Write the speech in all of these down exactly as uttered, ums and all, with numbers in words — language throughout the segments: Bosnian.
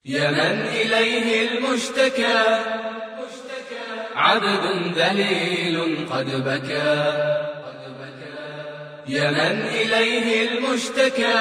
يا من إليه المشتكى عبد ذليل قد بكى يا من إليه المشتكى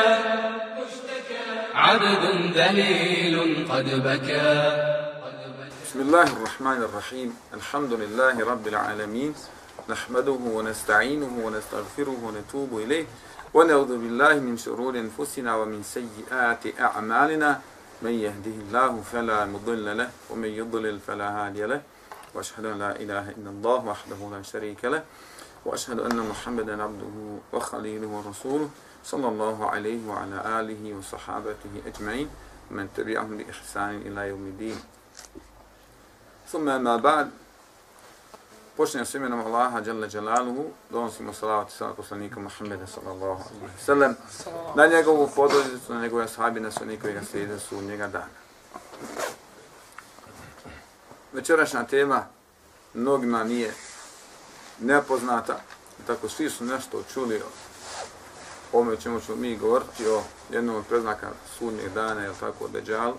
عبد ذليل قد بكى. بسم الله الرحمن الرحيم. الحمد لله رب العالمين، نحمده ونستعينه ونستغفره ونتوب إليه ونعوذ بالله من شرور أنفسنا ومن سيئات أعمالنا، من يهده الله فلا مضل له ومن يضلل فلا هادي له، وأشهد أن لا إله إلا الله وحده لا شريك له، وأشهد أن محمدا عبده وخليله ورسوله صلى الله عليه وعلى آله وصحابته أجمعين من تبعهم بإحسان إلى يوم الدين. ثم ما بعد، počinjem s imenom Allaha dželle dželaluhu, donosimo salavat i salam poslanika Muhammeda sallallahu alejhi ve sellem na njegovu porodicu, na njegove ashabe, na sve koji ga slijede su njega dana. Večerašnja tema mnogima nije nepoznata, tako svi su nešto čuli o ovome o čemu ćemo mi govoriti, o jednom od predznaka sudnjeg dana, je tako, Deđalu.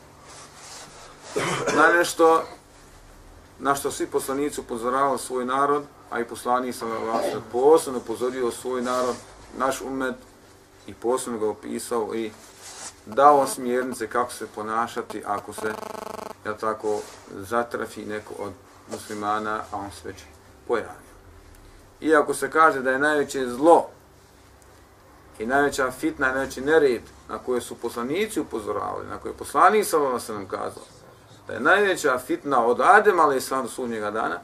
Na nešto na što svi poslanici upozoravali svoj narod, a i poslanik sallallahu alejhi ve sellem posebno upozorio svoj narod, naš ummet, i posebno ga opisao i dao smjernice kako se ponašati ako se, jel tako, zatrafi neko od muslimana, a on se već pojavio. Iako se kaže da je najveće zlo i najveća fitna, najveći nered na koje su poslanici upozoravali, na koje je poslanik sallallahu alejhi ve sellem kazao, da je najveća fitna od Adema alejhiselam do sudnjega dana,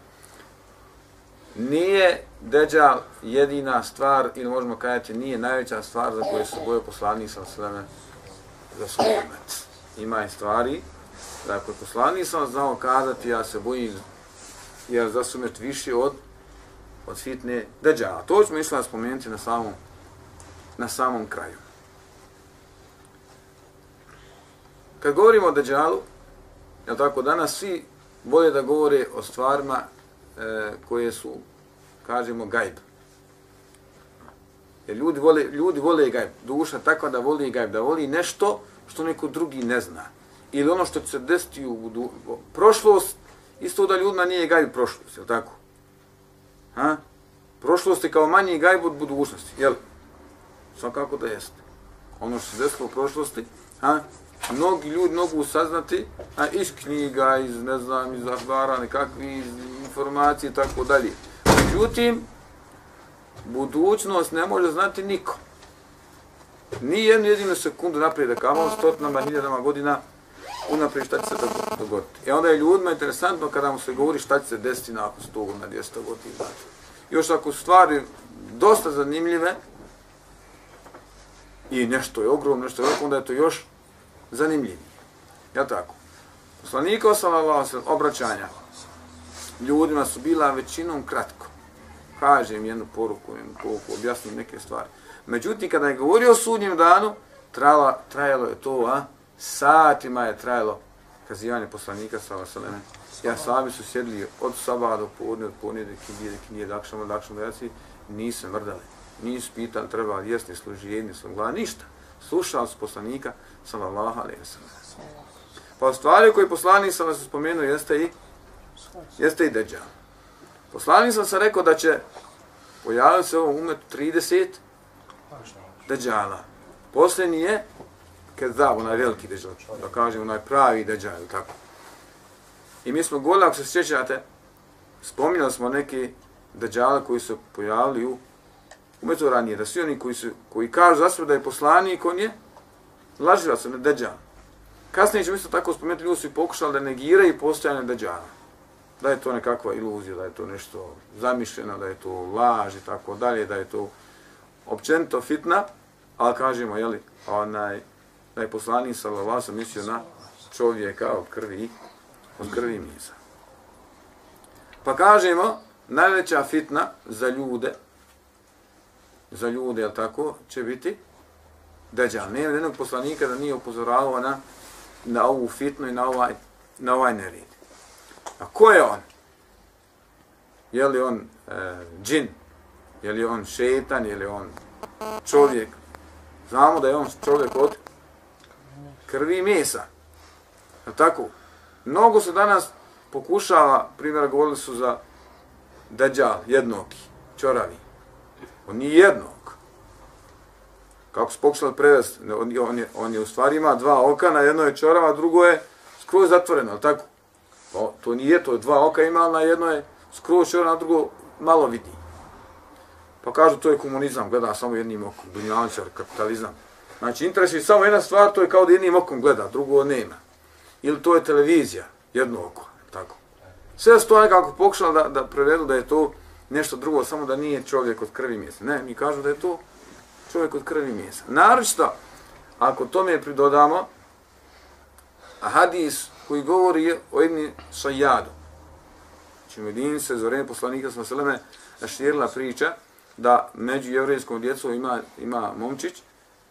nije Deđal jedina stvar, ili možemo kazati nije najveća stvar za koju se bojio poslanik sallallahu alejhi ve sellem za svoj ummet. Ima je stvari da ako je poslanik sallallahu znao kazati ja se bojim jer za svoj ummet više od od fitne Deđala. To ćemo išla spomenuti na samom na samom kraju. Kad govorimo o Deđalu, jel tako, danas svi vole da govore o stvarima e, koje su, kažemo, gajb. Jer ljudi vole, ljudi vole gajb. Duša takva da voli gajb, da voli nešto što neko drugi ne zna. Ili ono što će se desiti u budu... prošlost, isto da ljudima nije gajb prošlost, jel tako? Ha? Prošlost je kao manji gajb od budućnosti, jel? Svakako da jeste. Ono što se desilo u prošlosti, ha? Mnogi ljudi mogu saznati, a iz knjiga, iz, ne znam, iz ahbara, nekakvih informacije i tako dalje. Međutim, budućnost ne može znati niko. Ni jednu jedinu sekundu naprijed, da kao stotinama, hiljadama godina unaprijed šta će se dogoditi. I onda je ljudima interesantno kada mu se govori šta će se desiti nakon sto godina, dvjesto godina. Znači. Još ako su stvari dosta zanimljive i nešto je ogromno, nešto je ogromno, onda je to još zanimljiviji. Ja tako. Poslanikova sallallahu alejhi ve sellem obraćanja ljudima su bila većinom kratko. Kažem jednu poruku, jednu poruku, objasnim neke stvari. Međutim, kada je govorio o sudnjem danu, trajalo, trajalo je to, a? Satima je trajalo kazivanje poslanika sallallahu alejhi ve sellem. Ja sami su sjedli od sabah do podne, od podne do kindije, do kindije, do akšama, do akšama, do jaci, nisu mrdali. Nisu pitali, treba li jesti, služi jedni, sam gleda, ništa. Slušali su poslanika sallallahu alejhi ve sellem. Pa u stvari koje poslanik sallallahu alejhi ve sellem spomenuo jeste i jeste i Deđal. Poslanik sam se rekao da će pojaviti se u ovom umetu trideset Deđala. Posljednji je Kezab, onaj veliki Deđal, da kažem onaj pravi Deđal, tako. I mi smo govorili, ako se sjećate, spominjali smo neki Deđala koji su pojavili u umetu ranije, da svi oni koji, su, koji kažu za sebe da je poslanik, on je laživac, on je Deđal. Kasnije ćemo isto tako spomenuti, ljudi su pokušali da negiraju postojanje Deđala. Da je to nekakva iluzija, da je to nešto zamišljeno, da je to laž i tako dalje, da je to općenito fitna, ali kažemo, jeli, onaj, da je poslanik sallallahu alejhi ve sellem mislio na čovjeka od krvi, od krvi misa. Pa kažemo, najveća fitna za ljude, za ljude, jel tako, će biti Deđal. Nema jednog poslanika da nije upozoravao na, na ovu fitnu i na ovaj, na ovaj nered. A ko je on? Je li on e, džin? Je li on šetan? Je li on čovjek? Znamo da je on čovjek od krvi i mesa. Tako? Mnogo se danas pokušava, primjer govorili su za Dejjal, jednoki, čoravi. On nije jednog. Kako se pokušali prevesti, on, on, je, on je u stvari ima dva oka, na jedno je čorava, a drugo je skroz zatvoreno, tako? To, to nije to, dva oka ima, na jedno je skroz čorava, na drugo malo vidi. Pa kažu to je komunizam, gleda samo jednim okom, dunjaličar, kapitalizam. Znači interes je samo jedna stvar, to je kao da jednim okom gleda, drugo nema. Ili to je televizija, jedno oko, tako. Sve su to nekako pokušali da, da prevedu da je to nešto drugo, samo da nije čovjek od krvi mjesa. Ne, mi kažu da je to čovjek od krvi mjesa. Naročito, ako tome pridodamo hadis koji govori o Ibn Sajjadu. Znači, u Medini se za vrijeme poslanika sallallahu alejhi ve selleme raširila priča da među jevrejskom djecom ima, ima momčić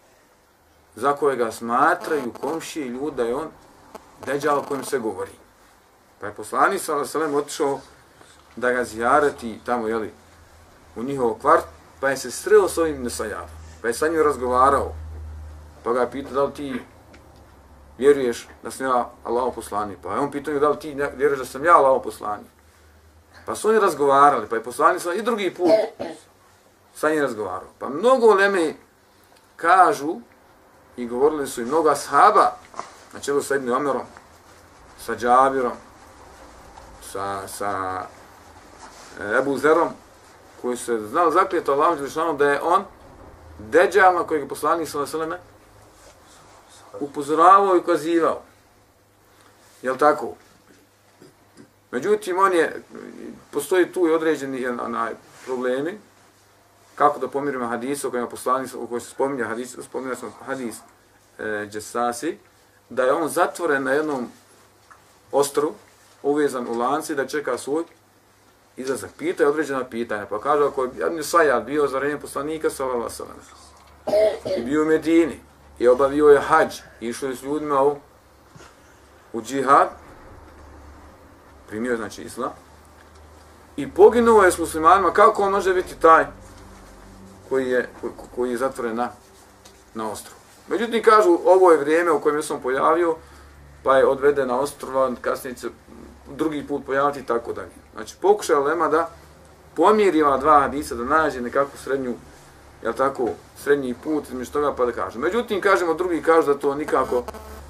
za kojega smatraju komšije i ljudi da je on Dejjal o kojem se govori. Pa je poslanik sallallahu alejhi ve sellem otišao da ga zijareti tamo, jeli, u njihov kvart, pa je se sreo s ovim Nesajadom. Pa je sa njim razgovarao. Pa ga je pitao da li ti vjeruješ da sam ja Allahov poslanik. Pa je on pitao da li ti vjeruješ da sam ja Allahov poslanik. Pa su oni razgovarali, pa je poslanik i drugi put sa njim razgovarao. Pa mnogo uleme kažu i govorili su i mnogo ashaba, na čelu sa Ibn Omerom, sa Džabirom, sa, sa Ebu Zerom, koji se znao zaklijeti Allahom Đelešanom da je on Dejjal na kojeg je poslanik sallallahu alejhi ve selleme upozoravao i ukazivao. Jel' tako? Međutim, on je, postoji tu i određeni onaj, problemi, kako da pomirimo hadis, o kojem poslanik, u kojoj se spominja hadis, spominja sam hadis e, Džesasi, da je on zatvoren na jednom ostru, uvezan u lanci, da čeka svoj izlazak. Pita je određena pitanja, pa kaže ako je Ibn Sajjad bio za vrijeme poslanika sallallahu alejhi ve sellem i bio u Medini i obavio je hadž, išao je s ljudima u, u džihad, primio je znači islam, i poginuo je s muslimanima, kako on može biti taj koji je, koji, koji je zatvoren na, na ostru. Međutim, kažu, ovo je vrijeme u kojem je sam pojavio, pa je odveden na ostrova, kasnije će drugi put pojaviti i tako dalje. Znači, pokušaj ulema da pomiri ova dva hadisa, da nađe nekakvu srednju, jel tako, srednji put između toga, pa da kaže. Međutim, kažemo, drugi kažu da to nikako,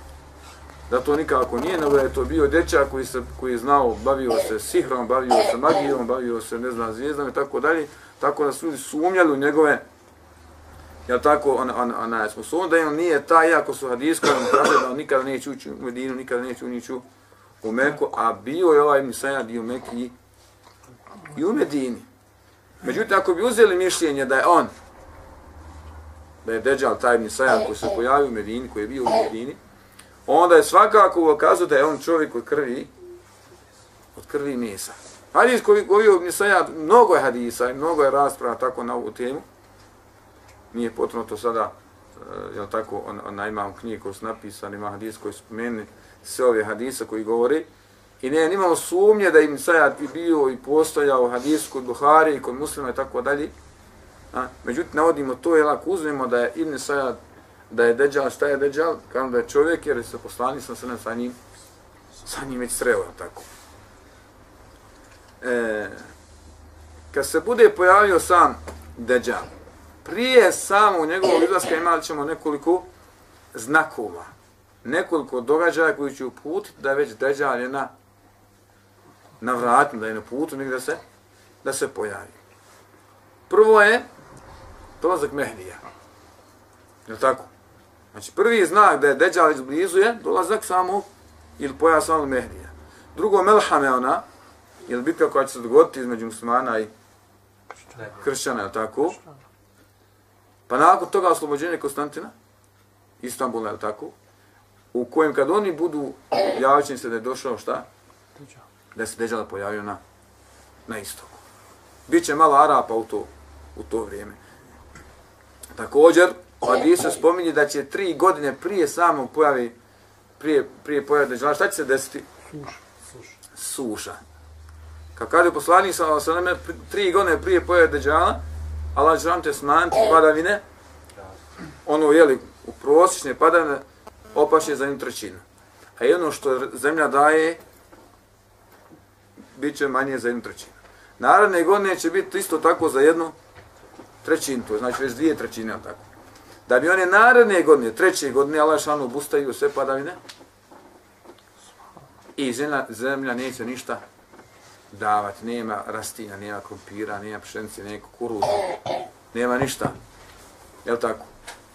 da to nikako nije, nego da je to bio dječak koji, se, koji je znao, bavio se sihrom, bavio se magijom, bavio se, ne znam, zvijezdama i tako dalje, tako da su ljudi sumnjali u njegove, jel tako, on, on, onaj sposobnost, da on nije taj, iako su hadijski, on kaže da on nikada neće ući u Medinu, nikada neće ući u Meku, a bio je ovaj Ibn Sajjad i u Meki i u Medini. Međutim, ako bi uzeli mišljenje da je on, da je Dejjal taj Ibn Sajjad koji se pojavio u Medini, koji je bio u Medini, onda je svakako ukazao da je on čovjek od krvi, od krvi mesa. Hadis koji govio Ibn Sajjad, mnogo je hadisa i mnogo je rasprava tako na ovu temu. Nije potrebno to sada, uh, jel tako, on, on imam knjige koje su napisane, ima hadis koji spomeni sve ove hadisa koji govori. I ne, nimamo sumnje da Ibn Sajjad i bio i postojao hadis kod Buhari i kod Muslima i tako dalje. A, međutim, navodimo to, jel ako uzmemo da je Ibn Sajjad, da je Dejjal, šta je Dejjal? Kao da je čovjek, jer se poslanik sam se sa njim, sa njim već sreo, tako. E, kad se bude pojavio sam Dejjal, prije samog njegovog izlaska imali ćemo nekoliko znakova, nekoliko događaja koji će uputiti da je već Dejjal je na, na vratima, da je na putu negdje da se, da se pojavi. Prvo je dolazak Mehdija. Je li tako? Znači prvi znak da je Dejjal već blizu je dolazak samog ili pojav samog Mehdija. Drugo, Melhame ona, ili bitka koja će se dogoditi između muslimana i kršćana, je tako? Pa nakon toga oslobođenje Konstantina, Istanbula, je tako? U kojem kad oni budu, javit će se da je došao šta? Da se Dejjal pojavio na, na istoku. Biće malo Arapa u to, u to vrijeme. Također, ovdje se spominje da će tri godine prije samog pojavi, prije, prije pojave Dejjala, šta će se desiti? Suša. Suša. Kad kada je poslanik sallallahu alejhi ve sellem tri godine prije pojave Dejjala, Allah dželle te smanjiti padavine, ono jeli u prosječne padavine opaše za jednu trećinu. a jedno što zemlja daje, bit će manje za jednu trećinu. Naredne godine će biti isto tako za jednu trećinu, to znači već dvije trećine, tako. Da bi one naredne godine, treće godine, Allah šanu obustaju sve padavine i zemlja, zemlja neće ništa davati, nema rastinja, nema krompira, nema pšenice, nema kukuruza, nema ništa. Jel' tako?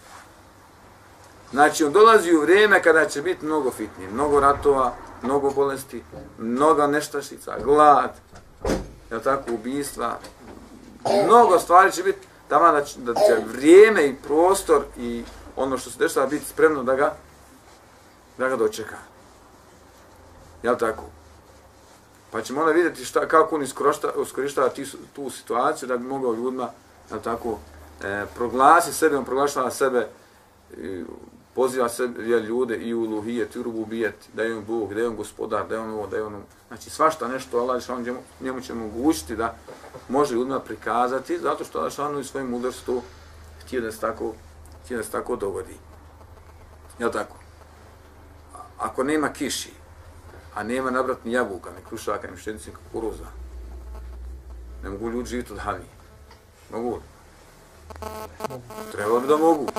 Znači, on dolazi u vrijeme kada će biti mnogo fitnije, mnogo ratova, mnogo bolesti, mnogo nestašica, glad, jel' tako, ubistva, mnogo stvari će biti tamo da će, da će vrijeme i prostor i ono što se dešava biti spremno da ga, da ga dočeka. Jel' tako? Pa ćemo onda vidjeti šta, kako on iskorištava tu situaciju da bi mogao ljudima, jel' tako, e, proglasi sebe, on proglašava sebe, e, poziva sebe ljude i u luhijet, i u rububijet, da je on Bog, da je on gospodar, da je on ovo, da je on... Znači svašta nešto Allah njemu, njemu će omogućiti da može ljudima prikazati, zato što Allah šanu i svojim mudrstvu htio da se tako, htio da se tako dogodi. Jel' tako? Ako nema kiši, a nema nabrat ni jabuka, ni krušaka, ni pšenice, ni kukuruza, ne mogu ljudi živjeti od hanije. Mogu li? Trebalo bi da mogu.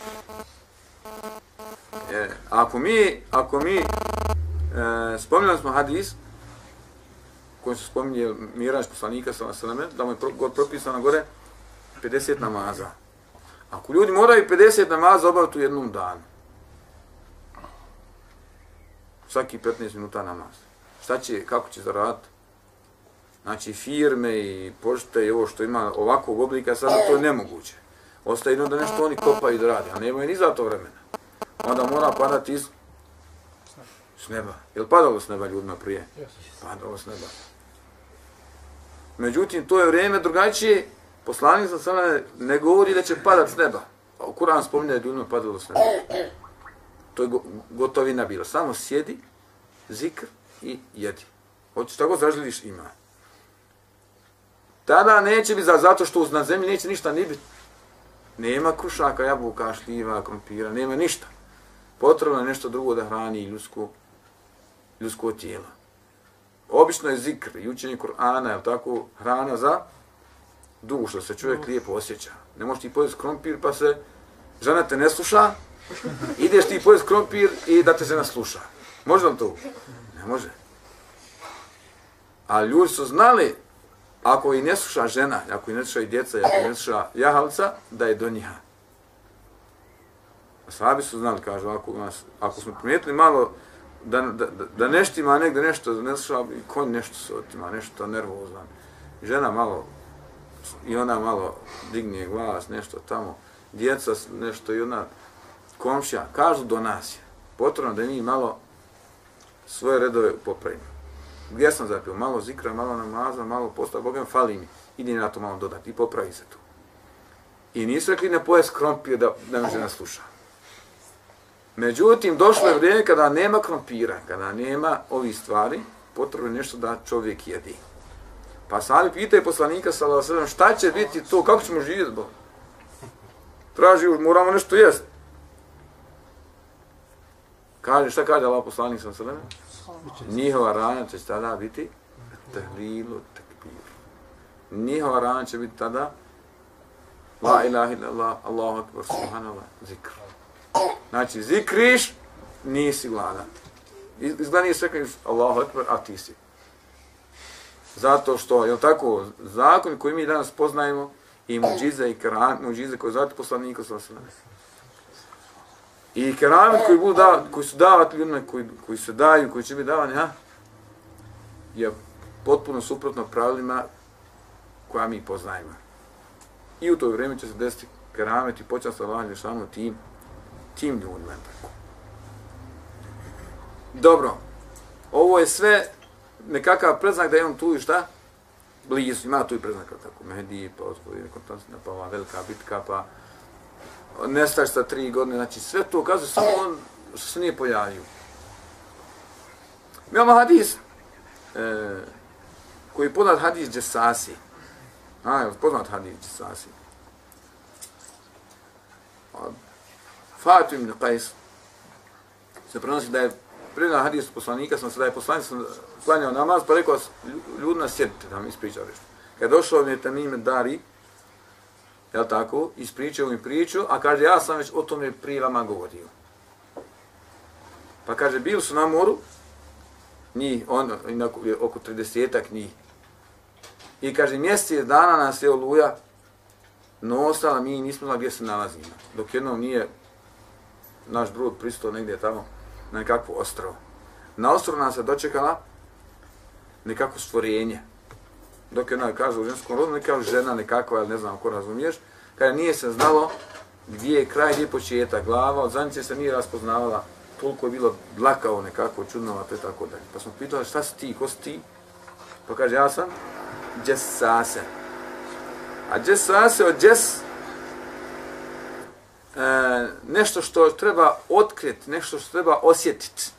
E, ako mi, ako mi, e, spominjali smo hadis, koji se spominje Miraž poslanika sallallahu alejhi ve sellem, da mu je propisano gore pedeset namaza. Ako ljudi moraju pedeset namaza obaviti u jednom danu, svaki petnaest minuta namaz, šta će, kako će zaraditi? Znači firme i pošte i ovo što ima ovakvog oblika, sada to je nemoguće. Ostaje jedno da nešto oni kopaju i da rade, a nemaju ni za to vremena. Onda mora padati iz s neba. Je li padalo s neba ljudima prije? Padalo s neba. Međutim, to je vrijeme drugačije. Poslanik sa sada ne govori da će padat s neba. U Kur'an spominje da je ljudima padalo s neba. To je gotovina bila. Samo sjedi, zikr i jedi. Hoćeš tako zaželiš ima. Tada neće biti zato što na zemlji neće ništa ni biti. Nema krušaka, jabuka, šljiva, krompira, nema ništa. Potrebno je nešto drugo da hrani ljudsko, ljudsko tijelo. Obično je zikr i učenje Kur'ana, je tako, hrana za dušu, se čovjek lijepo osjeća. Ne možeš ti pojesti krompir pa se žena te ne sluša, ideš ti pojesti krompir i da te žena sluša. Može li to? Ne može. A ljudi su znali, ako i ne sluša žena, ako i ne sluša i djeca, ako i ne sluša jahalca, da je do njiha. Sahabi su znali, kažu, ako, nas, ako smo primijetili malo da, da, da nešto ima negdje nešto, ne sluša, konj nešto se otima, nešto nervozan. Žena malo, i ona malo digne glas, nešto tamo, djeca nešto i ona komšija, kažu do nas je. Potrebno da mi malo svoje redove popravimo. Gdje sam zapio? Malo zikra, malo namaza, malo posta, Bogem, fali mi. Idi na to malo dodati i popravi se tu. I nisu rekli ne pojest krompir da, da me žena sluša. Međutim, došlo je vrijeme kada nema krompira, kada nema ovih stvari, potrebno je nešto da čovjek jedi. Pa sami pitaju poslanika, sallallahu alejhi ve sellem, šta će biti to, kako ćemo živjeti, Bog? Traži, moramo nešto jesti. Kaže, šta kaže Allah poslanik, sallallahu alejhi ve sellem? Njihova rana će tada biti tahlilu tekbir. Njihova rana će biti tada la ilaha illallah, Allahu akbar, subhanallah, zikr. Znači, zikriš, nisi gladan. Izgleda nije sve kažeš Allahu akbar, a ti si. Zato što, je tako, zakon koji mi danas poznajemo i muđize i keramet, muđize koje zvati poslanika sallallahu alejhi ve sellem. I keramet koji, budu da, koji su davati ljudima, koji, koji se daju, koji će biti davani, ha? Je potpuno suprotno pravilima koja mi poznajemo. I u to vrijeme će se desiti keramet i počast Allah Žešanu tim, tim ljudima. Tako. Dobro, ovo je sve nekakav preznak da je on tu i šta? Blizu, ima tu i preznaka, tako, Mehdi, pa otvorili Konstantina, pa ova velika bitka, pa nestaš sa tri godine, znači sve to ukazuje, samo on što se nije pojavio. Mi imamo hadis, e, koji je poznat hadis Džesasi. A, je poznat hadis Džesasi. Fatim ibn Qais se prenosi da je predao hadis poslanika, sam se da je poslanik sam klanjao namaz, pa rekao ljudima sjedite da mi ispričao nešto. Kad došao mi je Tamim Dari, jel tako, ispričao mi priču, a kaže ja sam već o tome prije vama govorio. Pa kaže bili su na moru, njih, on, oko tridesetak njih. I kaže mjesec dana nas je oluja nosala, mi nismo znali gdje se nalazimo. Dok jednom nije naš brod pristao negdje tamo na nekakvo ostrovo. Na ostrovu nas je dočekala nekako stvorenje. Dok jedna kaže u ženskom rodu, neka žena nekakva, ali ne znam ko razumiješ, kada nije se znalo gdje je kraj, gdje je početak, glava, od zadnjice se nije raspoznavala, toliko je bilo dlakao nekako, čudnovato i tako dalje. Pa smo pitali šta si ti, ko si ti? Pa kaže ja sam Džesase. A Džesase od Džes, e, nešto što treba otkriti, nešto što treba osjetiti.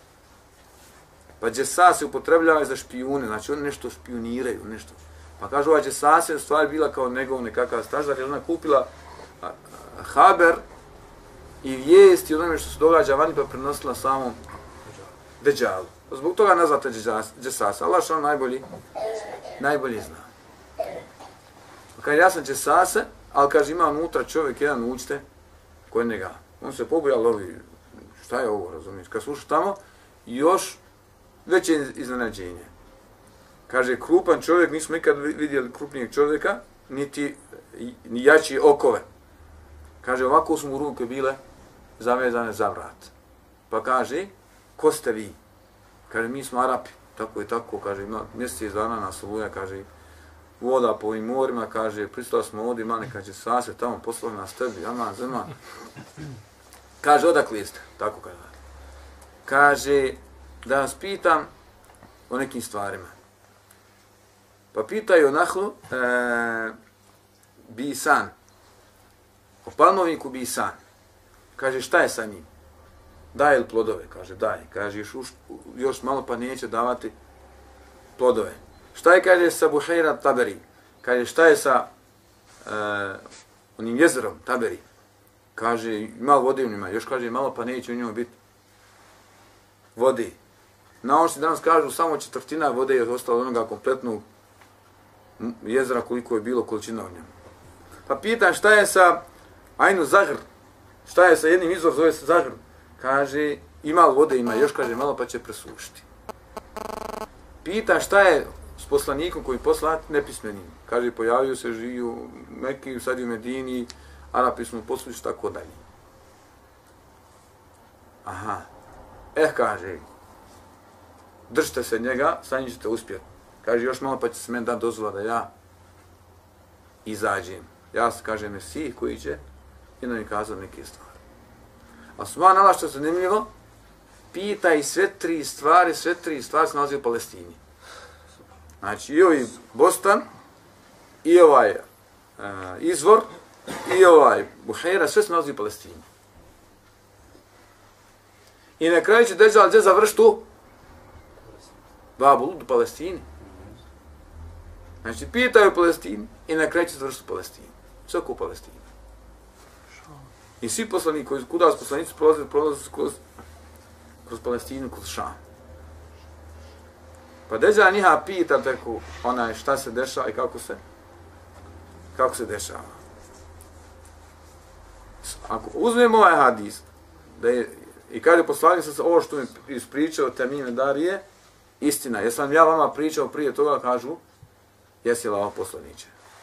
Pa Džesase upotrebljavaju za špijune, znači oni nešto špioniraju, nešto. Pa kaže ova Džesase u stvari bila kao njegov nekakav stražar, jer ona kupila a, a, haber i vijesti o onome što se događa vani, pa prenosila samom Deđalu. Zbog toga nazvate Džesase. Allah što on najbolji, najbolji zna. Pa kaže, ja sam Džesase, ali kaže, ima unutra čovjek, jedan učite, koji njega. On se pobojao, lovi, šta je ovo, razumiješ? Kad sluša tamo, još veće iznenađenje. Kaže, krupan čovjek, nismo nikad vidjeli krupnijeg čovjeka, niti ni jači okove. Kaže, ovako su mu ruke bile zavezane za vrat. Pa kaže, ko ste vi? Kaže, mi smo Arapi. Tako i tako, kaže, ima mjesec dana nas oluja, kaže, voda po ovim morima, kaže, pristali smo ovdje, mane, kaže, sase tamo, poslali nas tebi, aman, zema. Kaže, odakle ste? Tako kaže. Kaže, da vas pitam o nekim stvarima. Pa pitaju o Nahlu, e, Bisan, o palmovniku Bisan. Kaže, šta je sa njim? Daje li plodove? Kaže, daje. Kaže, još, još malo pa neće davati plodove. Šta je, kaže, sa Buhejra Taberi? Kaže, šta je sa e, onim jezerom Taberi? Kaže, malo vode u njima. Još kaže, malo pa neće u njima biti vode. Naučni danas kažu, samo četvrtina vode je ostala od onoga kompletnog jezera koliko je bilo količina u njemu. Pa pitan šta je sa Ajnu Zahr? Šta je sa jednim izvor, zove se Zahr? Kaže, ima li vode, ima, još kaže, malo pa će presušiti. Pita šta je s poslanikom koji poslat nepismenim. Kaže, pojavio se, živi u Mekiji, sad u Medini, Arapi smo poslušali, tako dalje. Aha. Eh, kaže, držite se njega, sad ćete uspjeti. Kaže, još malo pa će se meni dati dozvola da ja izađem. Ja se, kaže, Mesih koji će i da mi kazao neke stvari. A Subhan Allah, što je zanimljivo, pita i sve tri stvari, sve tri stvari se nalazi u Palestini. Znači, i ovaj Bostan, i ovaj uh, izvor, i ovaj Buhejra, sve se nalazi u Palestini. I na kraju će Deđal gdje završiti u Babulu, u Palestini. Znači, pitaju u Palestini i na kraju će završiti u Palestini. Sve oko u Palestini. I svi poslanici, koji kuda su poslanici, prolaze, prolaze kroz, kroz Palestinu, kroz Šam. Pa Deđal njiha pita tako onaj šta se dešava i kako se, kako se dešava. Ako uzmemo ovaj hadis, da je, i kaže poslanik se ovo što mi ispričao Tamim Darije, istina. Jesam ja vama pričao prije toga, kažu, jesi li ovo poslaniče?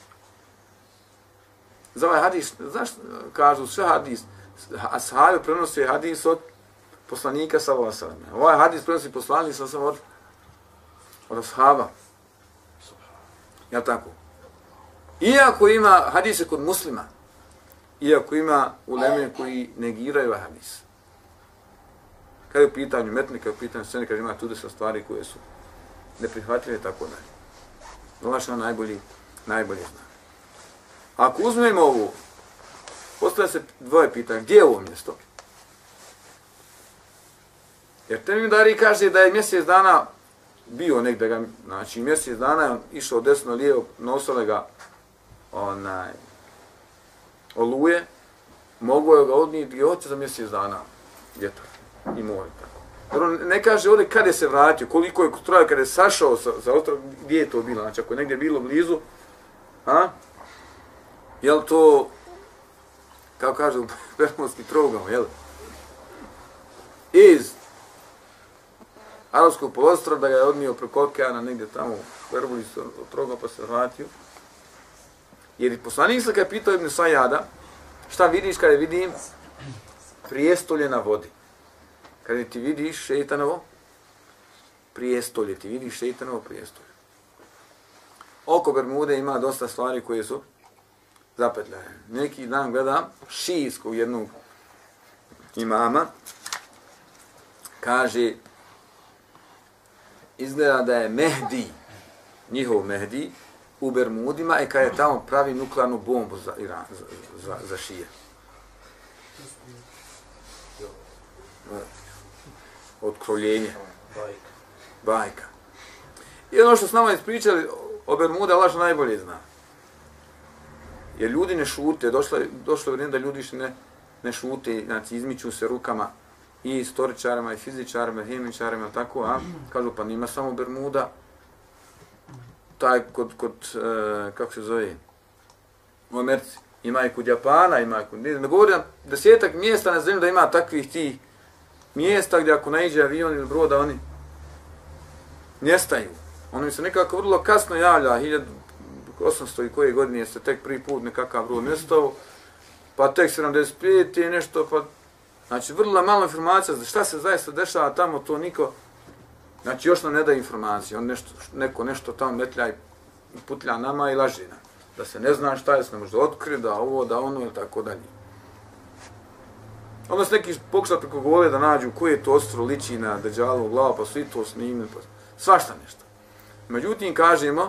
Za ovaj hadis, znaš, kažu sve hadis, ashabi prenose hadis od poslanika sallallahu alejhi ve sellem. Ovaj hadis prenosi poslanik sallallahu alejhi ve sellem od, od ashaba. Jel tako? Iako ima hadise kod muslima, iako ima uleme koji negiraju hadis. Kada je u pitanju metnika, kada je u pitanju scene, kaže ima tu da su stvari koje su neprihvatljive, tako dalje. Dolašno najbolji, najbolji zna. Ako uzmemo ovu, postavlja se dvoje pitanja, gdje je ovo mjesto? Jer Tamim Dari kaže da je mjesec dana bio negdje, ga, znači mjesec dana je išao desno lijevo, nosile ga onaj, oluje, mogu je ga odnijeti i oće za mjesec dana vjetar i more. Tako. Ne kaže ovdje kada je se vratio, koliko je trajao kada je sašao sa, sa ostrova, gdje je to bilo, znači ako je negdje bilo blizu, a? Je li to, kao kažu, Bermudski trougao, je li? Iz Aralskog poluostrva da ga je odnio preko okeana negdje tamo u Bermudski trougao pa se vratio. Jer i poslanik se kada je pitao Ibn Sajada, šta vidiš kada vidim? Prijestolje na vodi. Kada ti vidiš šeitanovo prijestolje, ti vidiš šeitanovo prijestolje. Oko Bermude ima dosta stvari koje su zapetljane. Neki dan gledam šijskog jednog imama, kaže, izgleda da je Mehdi, njihov Mehdi, u Bermudima i kada je tamo pravi nuklearnu bombu za Iran, za, za, za šije. Otkrovljenje. Bajka. Bajka. I ono što s nama ispričali o Bermude, Allah što najbolje zna. Jer ljudi ne šute, došlo, došlo je vrijeme da ljudi ne, ne šute, znači izmiču se rukama i istoričarima, i fizičarima, i hemičarima, tako, a kažu pa nima samo Bermuda, taj kod, kod e, kako se zove, u Americi, ima i kod Japana, ima i kod, ne govorim, desetak mjesta na zemlji da ima takvih tih mjesta gdje ako naiđe avion ili brod, da oni nestaju. Ono mi se nekako vrlo kasno javlja, hiljadu osamsto i koje godine se tek prvi put nekakav brod nestao, pa tek sedamdeset pete i nešto, pa znači vrlo malo informacija za šta se zaista dešava tamo, to niko, znači još nam ne da informacije, on nešto, neko nešto tamo metlja i putlja nama i laži nam, da se ne zna šta je, se ne može otkriti, da ovo, da ono ili tako dalje. Onda se neki pokušali preko gole da nađu koje je to ostro liči na Deđalovu glavu, pa svi to snime, pa svašta nešto. Međutim, kažemo,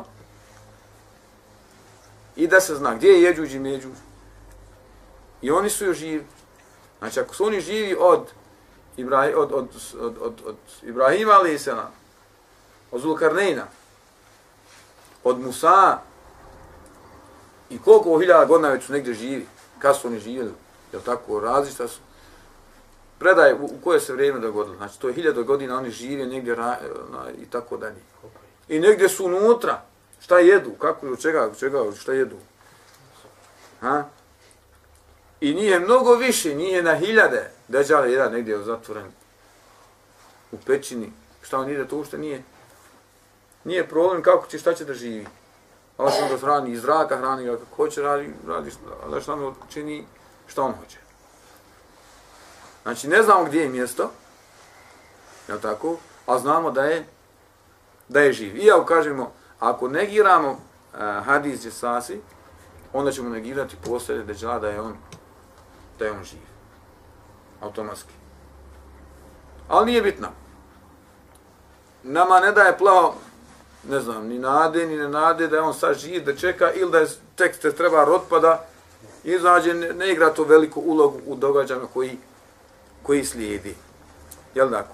i da se zna gdje je Jeđuđ i Međuđ. I oni su još živi. Znači, ako su oni živi od, Ibrahim, od, od, od, od, od Ibrahima alejselam, od Zulkarnejna, od Musa, i koliko hiljada godina već su negdje živi, kad su oni živjeli, jel tako, različita su. Predaje u, u koje se vrijeme dogodilo, znači to je hiljada godina oni žive negdje ra, na, i tako dalje. I negdje su unutra, šta jedu, kako, od čega, od čega, šta jedu. Ha? I nije mnogo više, nije na hiljade, Deđale jedan negdje zatvoren u pećini, šta on ide, to uopšte nije. Nije problem kako će, šta će da živi. Allah što da hrani iz zraka, hrani ga kako hoće, radi, radi Allah što nam čini šta on hoće. Znači ne znamo gdje je mjesto, jel tako, a znamo da je, da je živ. I ako kažemo, ako negiramo uh, hadis Džesasi, onda ćemo negirati postoje Deđala da je on, da je on živ. Automatski. Ali nije bitno. Nama ne daje plavo, ne znam, ni nade, ni ne nade da je on sad živ, da čeka, ili da je tekst se treba rotpada, izađe, ne, ne igra to veliku ulogu u događajima koji, koji slijedi. Jel' tako?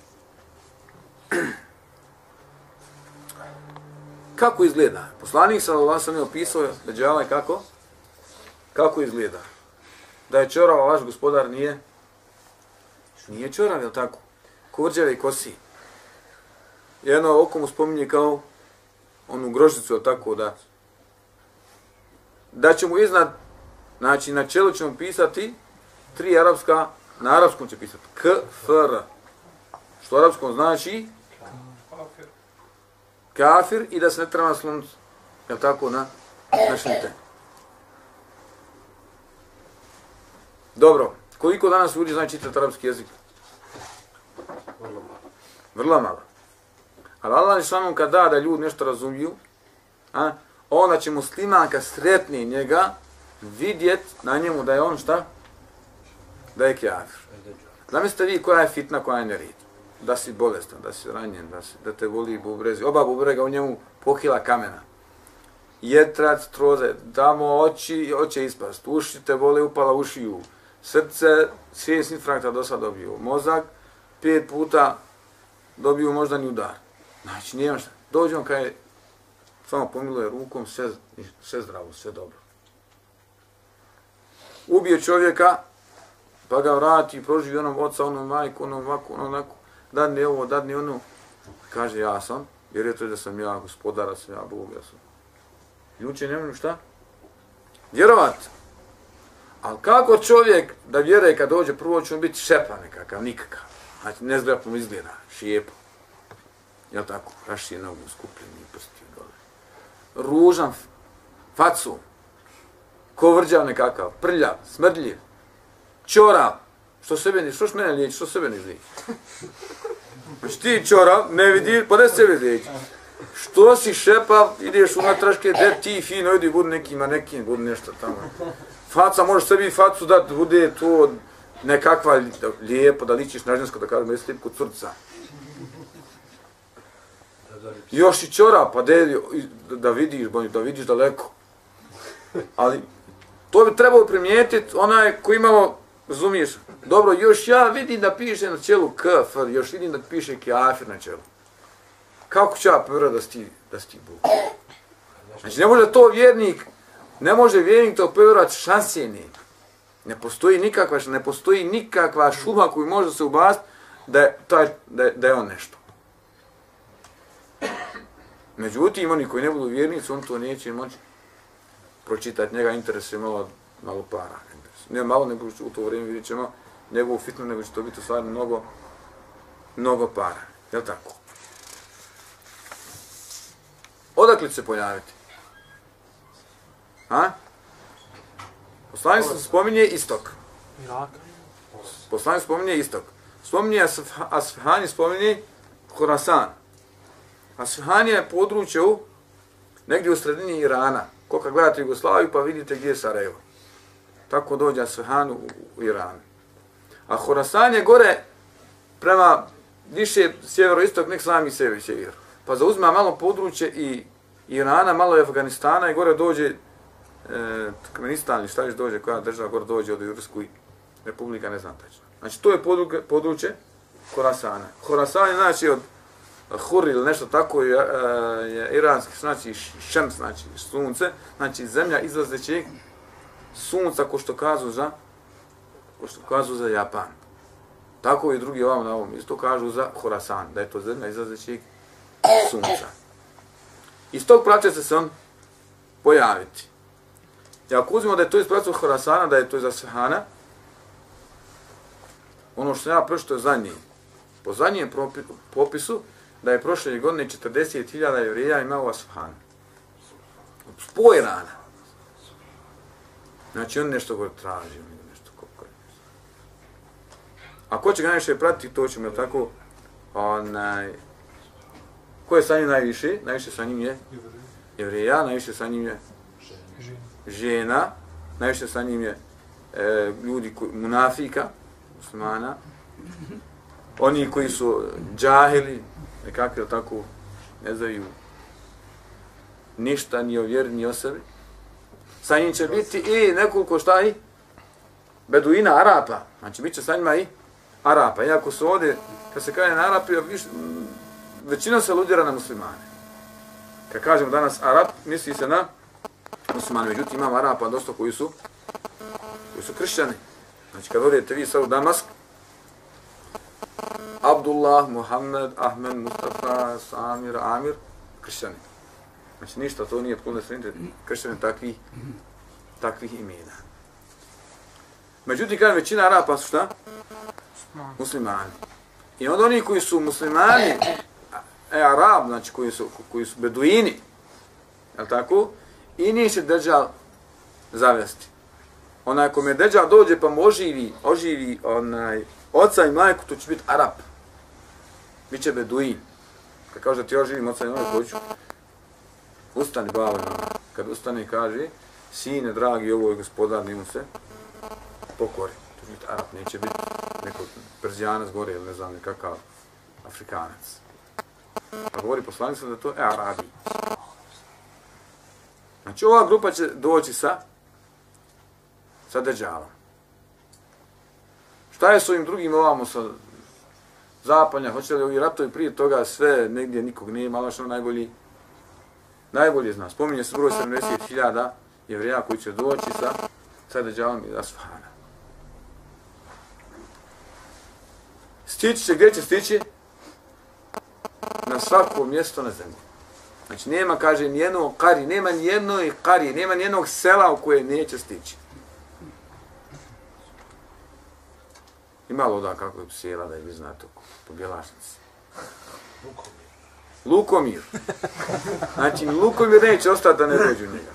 Kako izgleda? Poslanik sallallahu alejhi ve sellem opisao Deđala kako? Kako izgleda? Da je čorav, vaš gospodar nije? Nije čorav, jel' tako? Kurđave i kosi. Jedno oko mu spominje kao onu grožicu, jel' tako, da da će mu iznad, znači na čelu ćemo pisati tri arapska, na arapskom će pisati K, F, R. Što arapskom znači? Kafir. Kafir i da se ne treba nasloniti, jel' tako, na, na šlite. Dobro, koliko danas ljudi znači čitati arapski jezik? Vrlo malo. Vrlo malo. Ali Allah je samo kad da da ljudi nešto razumiju, a, onda će musliman kad sretni njega vidjet na njemu da je on šta? Da je kafir. Zamislite vi koja je fitna, koja je nerid. Da si bolestan, da si ranjen, da, si, da te voli bubrezi. Oba bubrega u njemu pokila kamena. Jetrac, troze, damo oči, oče ispast. Uši te voli upala ušiju. Srce, šest infarkta do sad dobiju. Mozak, pet puta dobiju moždani udar. Znači, nije šta. Dođe on kada je, samo pomiluje rukom, sve, sve zdravo, sve dobro. Ubije čovjeka, pa ga vrati, proživi onom oca, onom majku, onom ovako, onom onako. dadni ovo, dadni ono. Kaže, ja sam, vjerujete da sam ja gospodar, da sam ja Bog, ja sam. Ljudi ne mogu šta? Vjerovat. Ali kako čovjek da vjeruje kad dođe, prvo će on biti šepa nekakav, nikakav. Znači, nezgrapno izgleda, šijepo. Jel' tako? Rašije nogu, skupljeni prsti dole. Ružan facu. Kovrđav nekakav, prljav, smrdljiv. Čorav. Što sebe ne, što mene liječi, što sebe ne liječi? Znači ti čorav, ne vidi, pa da sebe liječi. Što si šepav, ideš u natraške, de ti fino, idi, budu nekima, nekim, budu nešto tamo. Faca, možeš sebi facu dati, bude to nekakva lijepo, da ličiš na žensko, da kažemo, jesi lipku curca. Još i čora, pa de, da vidiš, da vidiš daleko. Ali to bi trebalo primijetiti onaj koji malo, razumiješ, dobro, još ja vidim da piše na čelu kafir, još vidim da piše kafir na čelu. Kako će ja povjerati da si ti, da si ti Bog? Znači ne može to vjernik, ne može vjernik to povjerati šanse ne. Ne postoji nikakva, ne postoji nikakva šuma koju može se ubaciti da je, taj, da je, da je on nešto. Međutim, oni koji ne budu vjernici, on to neće moći pročitati. Njega interesuje malo, malo para. Ne malo, nego u to vrijeme vidjet ćemo njegovu fitnu, nego će to biti stvarno mnogo, mnogo para. Je li tako? Odakle će se pojaviti? A? Poslanik se spominje istok. Poslanik spominje istok. Spominje Asfahani, spominje Horasan. Asfahani je područje u, negdje u sredini Irana. Ko kad gledate Jugoslaviju pa vidite gdje je Sarajevo. Tako dođe Asfahan u, u Iranu. A Horasan je gore prema više sjeveroistok, nek sami sebi sjever. Pa zauzima malo područje i Irana, malo je Afganistana i gore dođe e, Turkmenistan ili šta još dođe, koja država gore dođe od Irsku republika, ne znam tačno. Znači to je područje, područje Horasana. Horasan je znači od Hur ili nešto tako je, je iranski, znači šem, znači sunce, znači zemlja izlazećeg sunca, ko što kažu za, ko što kažu za Japan. Tako i drugi ovam na ovom isto kažu za Horasan, da je to zemlja izlazećeg sunca. Iz tog pravca će se on pojaviti. I ako uzmemo da je to iz pravca Horasana, da je to iz Asfahana, ono što ja pročito za njim, po zadnjem popisu, da je prošle godine četrdeset hiljada Jevrija imao u Asfahanu. Spoj Irana. Znači on nešto gore traži, on nešto kako je. A ko će ga najviše pratiti, to ćemo, tako, onaj, ko je sa njim najviše? Najviše sa njim je Jevrija, najviše sa njim je žena, najviše sa njim je e, ljudi, koji, munafika, muslimana, oni koji su džahili, nekakvi tako, ne znaju ništa, ni o vjeri, ni o sebi. Sa njim će biti i nekoliko šta i beduina, Arapa. Znači, bit će sa njima i Arapa. Iako su ovdje, kad se kaže na Arapi, većina se ludira na muslimane. Kad kažemo danas Arap, misli se na muslimane. Međutim, imamo Arapa dosta koji su, koji su kršćani. Znači, kad odete vi sad u Damask, Abdullah, Muhammed, Ahmed, Mustafa, Samir, Amir, kršćani. Znači ništa, to nije puno sredite kršćani takvih, takvih imena. Međutim, kada većina Arapa su šta? Muslimani. I onda oni koji su muslimani, e, Arab, znači koji su, koji su beduini, jel tako? I nije će Dejjal zavesti. Onaj kome je Dejjal dođe pa mu oživi, oživi onaj, oca i majku, to će biti Arab. Biće beduin. Kad kaže da ti oživim oca i majku, hoću. Ustani, babo, kad ustane kaže, sine, dragi, ovo je gospodar, njemu se pokori. To će biti Arab, neće biti neko Perzijanac gore ili ne znam nekakav Afrikanac. A govori poslanik sam da to je Arabi. Znači ova grupa će doći sa sa Dejjalom. Šta je s ovim drugim ovamo sa zapanja? Hoće li ovi ratovi prije toga sve, negdje nikog nije, malo što najbolji najbolje zna. Spominje se broj sedamdeset hiljada Jevrija koji će doći sa, sa Dejjalom iz Asfahana. Stići će, gdje će stići? na svako mjesto na zemlji. Znači nema, kaže, nijednog kari, nema nijednog kari, nema nijednog sela u koje neće stići. Ima li oda kako je sjela da je vi znate po Bjelašnici? Lukomir. Znači, ni Lukomir neće ostati da ne dođu njega.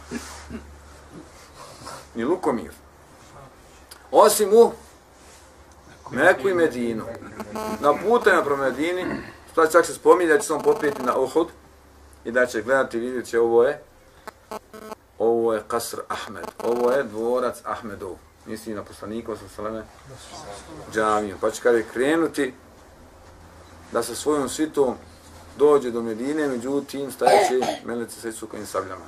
Ni Lukomir. Osim u Meku i Medinu. Na putanju pro Medini, čak se spominje da će se on poprijeti na Uhud i da će gledati i vidjeti će ovo je ovo je Kasr Ahmed, ovo je dvorac Ahmedov. Misli na poslanika sa salame džamiju. Pa će kada krenuti da sa svojom svitom dođe do Medine, međutim stajeći meleci sa isukojim sabljama.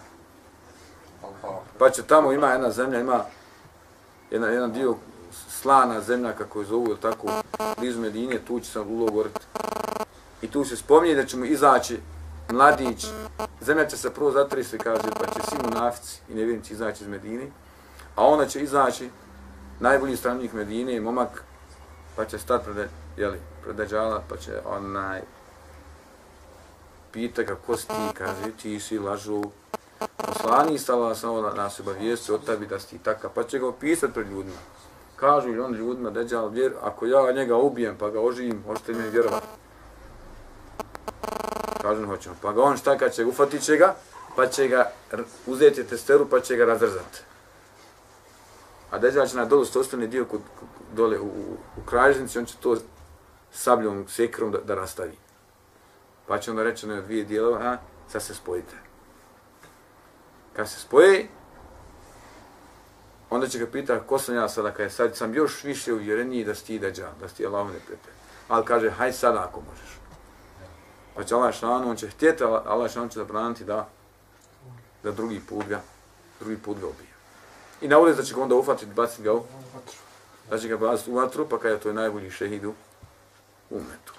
Pa će tamo, ima jedna zemlja, ima jedan, jedan dio slana zemlja, kako je zovu, ili tako, blizu Medine, tu će se Lulo goriti. I tu se spominje da će mu izaći mladić, zemlja će se prvo zatresti, kaže, pa će svi munafici i nevjernici izaći iz Medine, a onda će izaći najbolji stranik Medine, momak, pa će stati pred, jeli, pred Dejjala, pa će onaj pita ga, ko si ti, kaže, ti si lažu, poslani stala samo da nas obavijesti od tebi da si ti takav, pa će ga opisati pred ljudima. Kažu li on ljudima, Dejjal, vjer, ako ja njega ubijem pa ga oživim, hoćete mi vjerovati? Kažu, hoćemo. Pa ga on šta kad će, ufatit će ga, pa će ga uzeti testeru, pa će ga razrzati. A Dejjal će na dolu stostani dio kod, dole u, u, u kralježnici, on će to sabljom, sekrom da, da rastavi. Pa će onda reći na dvije dijelova, a sad se spojite. Kad se spoji, onda će ga pitati ko sam ja sada, kada sad sam još više uvjereniji da si ti Dejjal, da si ti Allahov neprijatelj. Ali kaže, haj sada ako možeš. Pa će Allah šanu, on će htjeti, Allah šanu će zabraniti da, da drugi put ga, drugi put ga ubije. I na ulici da će ga onda ufatiti, baciti ga u, da će ga baciti u vatru, pa kada to je najbolji šehid u umetu.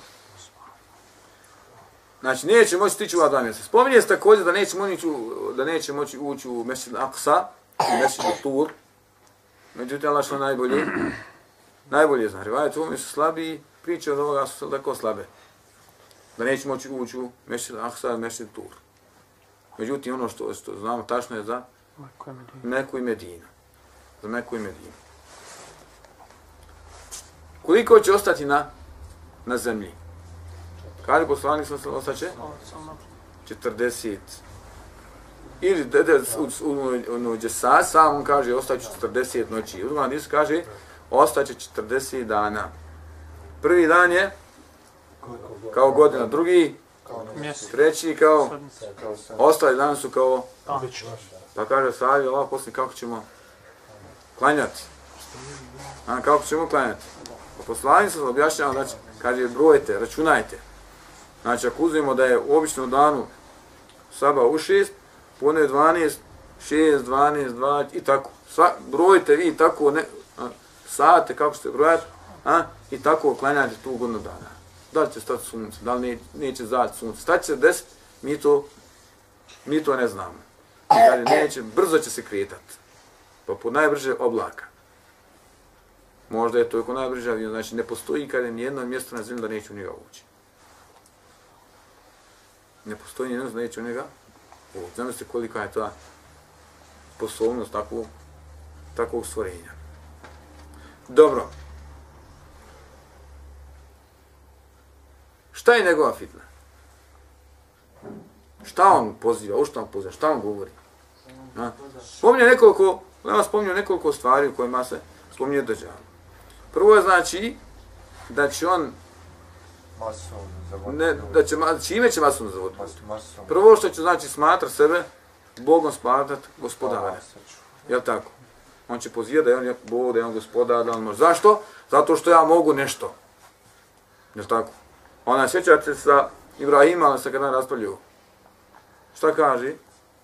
Znači, neće moći stići u ova dva mjeseca. Spominje se također da neće moći, da neće moći ući u Mesdžid Aqsa i Mesdžid Tur. Međutim, Allah što najbolje, najbolje zna. Rivajet u ovome su slabiji, priče od ovoga su tako slabe. Da neće moći ući u Mesdžid Aqsa i Mesdžid Tur. Međutim, ono što, što znamo tačno je za Meku i Medinu. Za Meku i Medinu. Koliko će ostati na, na zemlji? Kaže poslanik sam se ostaće? četrdeset. Ili u Džesas sam on kaže ostaće četrdeset noći. U drugom hadisu kaže ostaće četrdeset dana. Prvi dan je kao godina, drugi, treći kao, ostali dan su kao, pa kaže sahabi, Allah poslije kako ćemo klanjati. A kako ćemo klanjati? Poslanik sam se objašnjava, znači, kaže brojite, računajte. Znači, ako uzmemo da je u običnom danu saba u šest, pone je dvanaest, šest, dvanaest, dvadeset i tako. Sva, brojite vi tako ne, a, sate, kako ćete brojati, a, i tako klanjate tu godinu dana. Da li će stati sunce, da li ne, neće zaći sunce. Stati će deset, mi to, mi to ne znamo. Kaže, neće, brzo će se kretati. Poput najbrže oblaka. Možda je to oko najbrže, znači ne postoji kada je nijedno mjesto na zemlji da neće u njega ući. Ne postoji nijedno da neće u njega ući. Zamislite kolika je ta sposobnost takvog, takvog stvorenja. Dobro. Šta je njegova fitna? Šta on poziva? U šta on poziva? Šta on govori? Spominje nekoliko, nema spominje nekoliko stvari u kojima se spominje Dejjal. Prvo je znači da će on ne, da će, čime će masovno zavoditi? Prvo što će znači smatra sebe Bogom smatrat gospodara. Jel tako? On će pozivati da je on Bog, da je on gospodar, da on može. Zašto? Zato što ja mogu nešto. Jel tako? Ona sjećate sa Ibrahima, ali se kada raspravljaju. Šta kaže?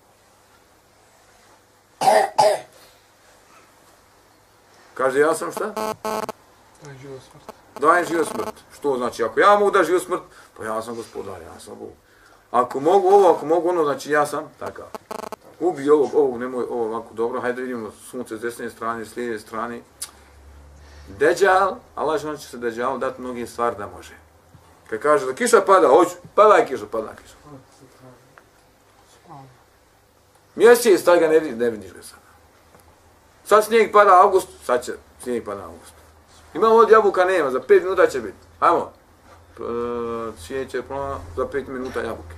Kaže, ja sam šta? Daj život smrt. Daj život smrt. Što znači? Ako ja mogu da život smrt, pa ja sam gospodar, ja sam Bog. Ako mogu ovo, ako mogu ono, znači ja sam takav. Ubi ovog, ovog, nemoj ovo ovako dobro, hajde vidimo sunce s desne strane, s lijeve strane. Dejjal, Allah će se Dejjal dati mnogi stvari da može. Kad kaže da kiša pada, hoću, pada kiša, pada kiša. Mjesec, sad ga ne, ne vidiš ga sada. Sad snijeg pada avgust, sad će snijeg pada avgust. Imamo od jabuka, nema, za pet minuta će biti. Ajmo. Cvijeće plana, za pet minuta jabuke.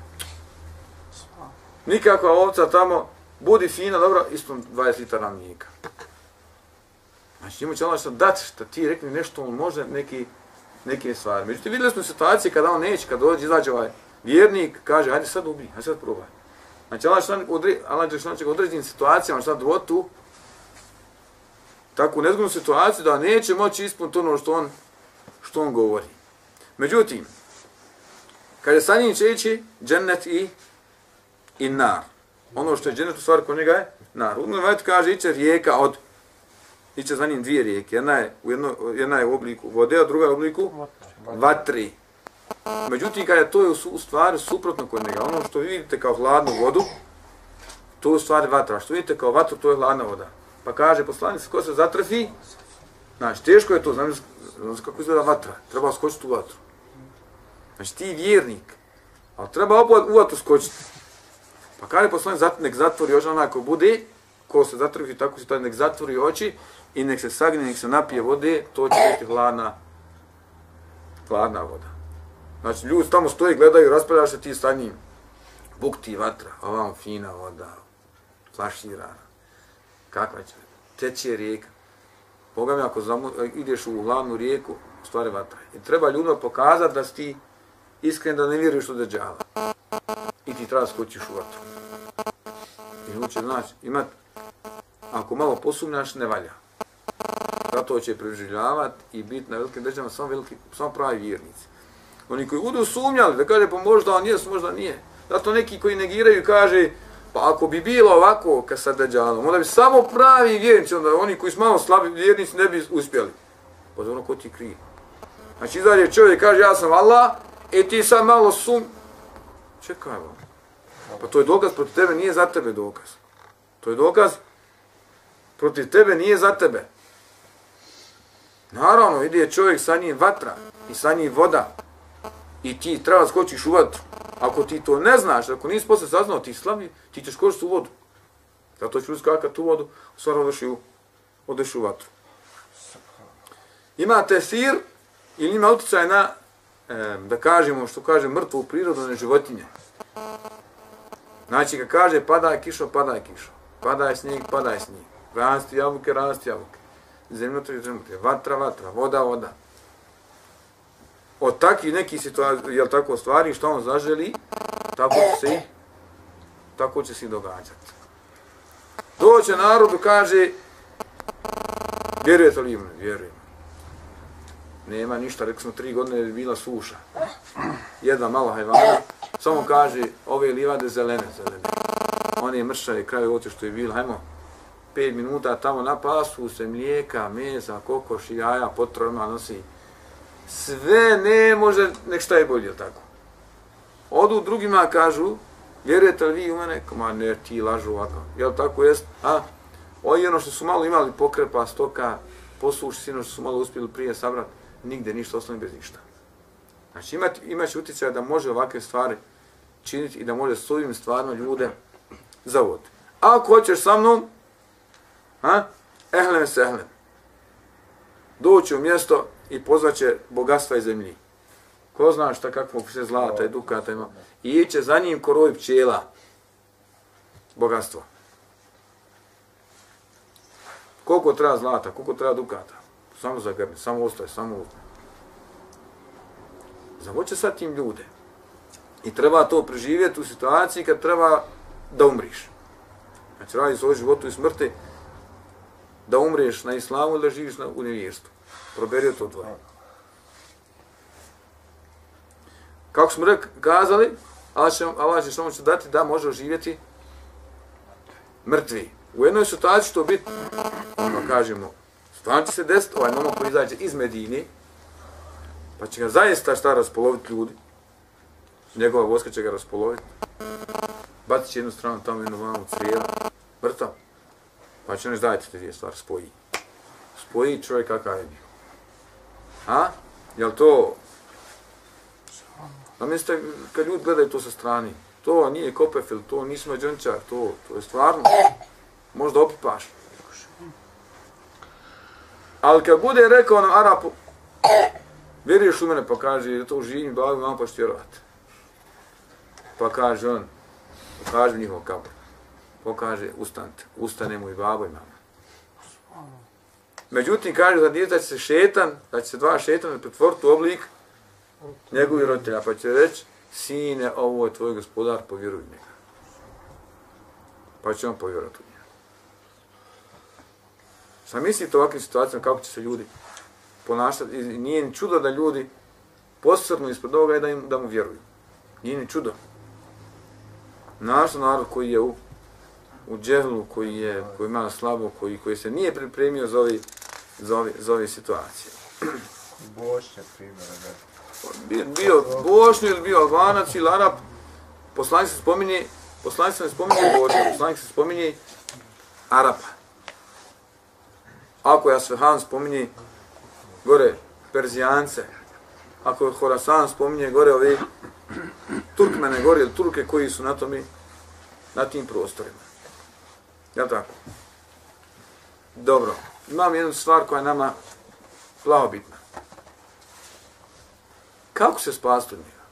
Nikakva ovca tamo, budi fina, dobro, isto dvadeset litara mlijeka. Znači njemu će Allah što dati, što ti rekli nešto, on može neki, neke stvari. Međutim, vidjeli smo situacije kada on neće, kada dođe, izađe ovaj vjernik, kaže, hajde sad ubij, hajde sad probaj. Znači Allah će u određenim situacijama šta dvotu, takvu nezgodnu situaciju da neće moći ispuniti ono što on, što on govori. Međutim, kada sa njim će ići džennet i, i nar. Ono što je džennet u stvari kod njega je nar. U jednom vajtu kaže iće rijeka od, iće za njim dvije rijeke. Jedna je u, jedno, jedna je u obliku vode, a druga je u obliku vatri. Međutim, kada to je u, u stvari suprotno kod njega, ono što vi vidite kao hladnu vodu, to je u stvari vatra. Što vidite kao vatru, to je hladna voda. Pa kaže poslanik, ko se zatrfi, znači teško je to, znam, znam kako izgleda vatra, treba skočiti u vatru. Znači ti vjernik, ali treba opet u vatru skočiti. Pa kaže poslanik, nek zatvori oči, onako bude, ko se zatrfi, tako se nek zatvori oči i nek se sagne, nek se napije vode, to će biti hladna, hladna voda. Znači ljudi tamo stoji, gledaju, raspravljaš se ti sa njim. Bukti vatra, ovam fina voda, flaširana. Kakva će? Teče rijeka. Boga mi, ako zamu, ideš u hladnu rijeku, u stvari vatra. I treba ljudima pokazati da si ti iskren, da ne vjeruješ u deđala. I ti treba skočiš u vatru. I ljudi će znači, imat, ako malo posumnjaš, ne valja. Zato će preživljavati i biti na velikim deđama samo, veliki, samo pravi vjernici. Oni koji budu sumnjali, da kaže, pa možda on jest, možda nije. Zato neki koji negiraju kaže, pa ako bi bilo ovako kad sa deđalom, onda bi samo pravi vjernici, onda oni koji su malo slabi vjernici ne bi uspjeli. Pa ono ko ti krije. Znači izađe čovjek kaže ja sam Allah, e ti sad malo sum... Čekaj vam. Pa to je dokaz protiv tebe, nije za tebe dokaz. To je dokaz protiv tebe, nije za tebe. Naravno, ide čovjek sa njim vatra i sa njim voda i ti treba skočiš u vatru. Ako ti to ne znaš, ako nisi posle saznao, ti slabi, ti ćeš skočiti u vodu. Zato ću uskakati u vodu, u stvari odeš u, odeš u vatru. Ima tefsir ili ima utjecaj na, e, da kažemo, što kaže, mrtvu prirodu, ne životinje. Znači, kad kaže pada je kišo, pada je kišo. Pada je snijeg, pada je snijeg. Rasti jabuke, rasti jabuke. Zemljotre, zemljotre. Vatra, vatra. Voda, voda. Od takvih nekih situacija, jel tako, stvari, što on zaželi, tako će se i, tako će se i događati. Doće narodu, kaže, vjerujete li im? Vjerujem. Nema ništa, rekli smo, tri godine je bila suša. Jedna mala hajvana, samo kaže, ove livade zelene, zelene. One mršave, kraj oće što je bilo, hajmo, pet minuta tamo napasu se mlijeka, mesa, kokoš, jaja, potrovima nosi. Sve ne može, nek šta je bolje, tako. Odu drugima kažu, vjerujete li vi u mene? Ma ne, ti lažu ovako. Jel tako jest? A? Ovi ono što su malo imali pokrepa, stoka, posuši, sino što su malo uspjeli prije sabrati, nigde ništa, ostane bez ništa. Znači imat, imaš utjecaj da može ovakve stvari činiti i da može s ovim stvarno ljude zavoditi. A ako hoćeš sa mnom, a? Ehlem sehlem. Doći u mjesto i pozvaće bogatstva iz zemlji. Ko zna šta kakvog sve zlata i dukata ima. I iće za njim ko roj pčela. Bogatstvo. Koliko treba zlata, koliko treba dukata. Samo zagrbi, samo ostaje, samo ostaje. Zavoće sad tim ljude. I treba to preživjeti u situaciji kad treba da umriš. Znači radi se o životu i smrti, da umriješ na islamu ili da živiš na nevjerstvu. Proberi to dvoje. Kako smo rekli, kazali, Allah će samo će dati da može oživjeti mrtvi. U jednoj situaciji što biti, ono kažemo, stvarno će se desiti, ovaj momak koji izađe iz Medine, pa će ga zaista šta raspoloviti ljudi. Njegova vojska će ga raspoloviti. Bacit će jednu stranu tamo, jednu vanu crijela, mrtav. Pa će nešto dajte te dvije stvari, spoji. Spoji čovjek kakav je bio. A? Jel to A mislite, kad ljudi gledaju to sa strani, to nije Kopefil, to nisi Mađončar, to, to je stvarno, možda opipaš. Ali kad bude rekao onom Arapu, vjeruješ u mene, pa kaže, da to živim, bavi, mam pa što vjerovati. Pa kaže on, pokaže njihov kabor. Pokaže, ustanite, ustane mu i babo i mama. Međutim, kaže za djece da će se šetan, da će se dva šetana pretvoriti u oblik njegovih roditelja, pa će reći, sine, ovo je tvoj gospodar, povjeruj njega. Pa će on povjerovati u njega. Sad mislite u ovakvim situacijama kako će se ljudi ponašati, i nije ni čudo da ljudi posrnu ispred ovoga i da, im, da mu vjeruju. Nije ni čudo. Naš narod koji je u, u džehlu, koji je koji ima slabo, koji, koji se nije pripremio za ovi, za ovi, za ovi situacije. Bošnjak primjera, ne. Bio, bio Bošnji ili bio Albanac ili Arap, poslanik se spominje, poslanik se ne spominje Bošnjak, poslanik se spominje Arapa. Ako je Asfahan spominje gore Perzijance, ako je Horasan spominje gore ovi Turkmene gore ili Turke koji su na tome, na tim prostorima. Jel' tako? Dobro. Imam jednu stvar koja je nama plavo bitna. Kako se spasti od njega?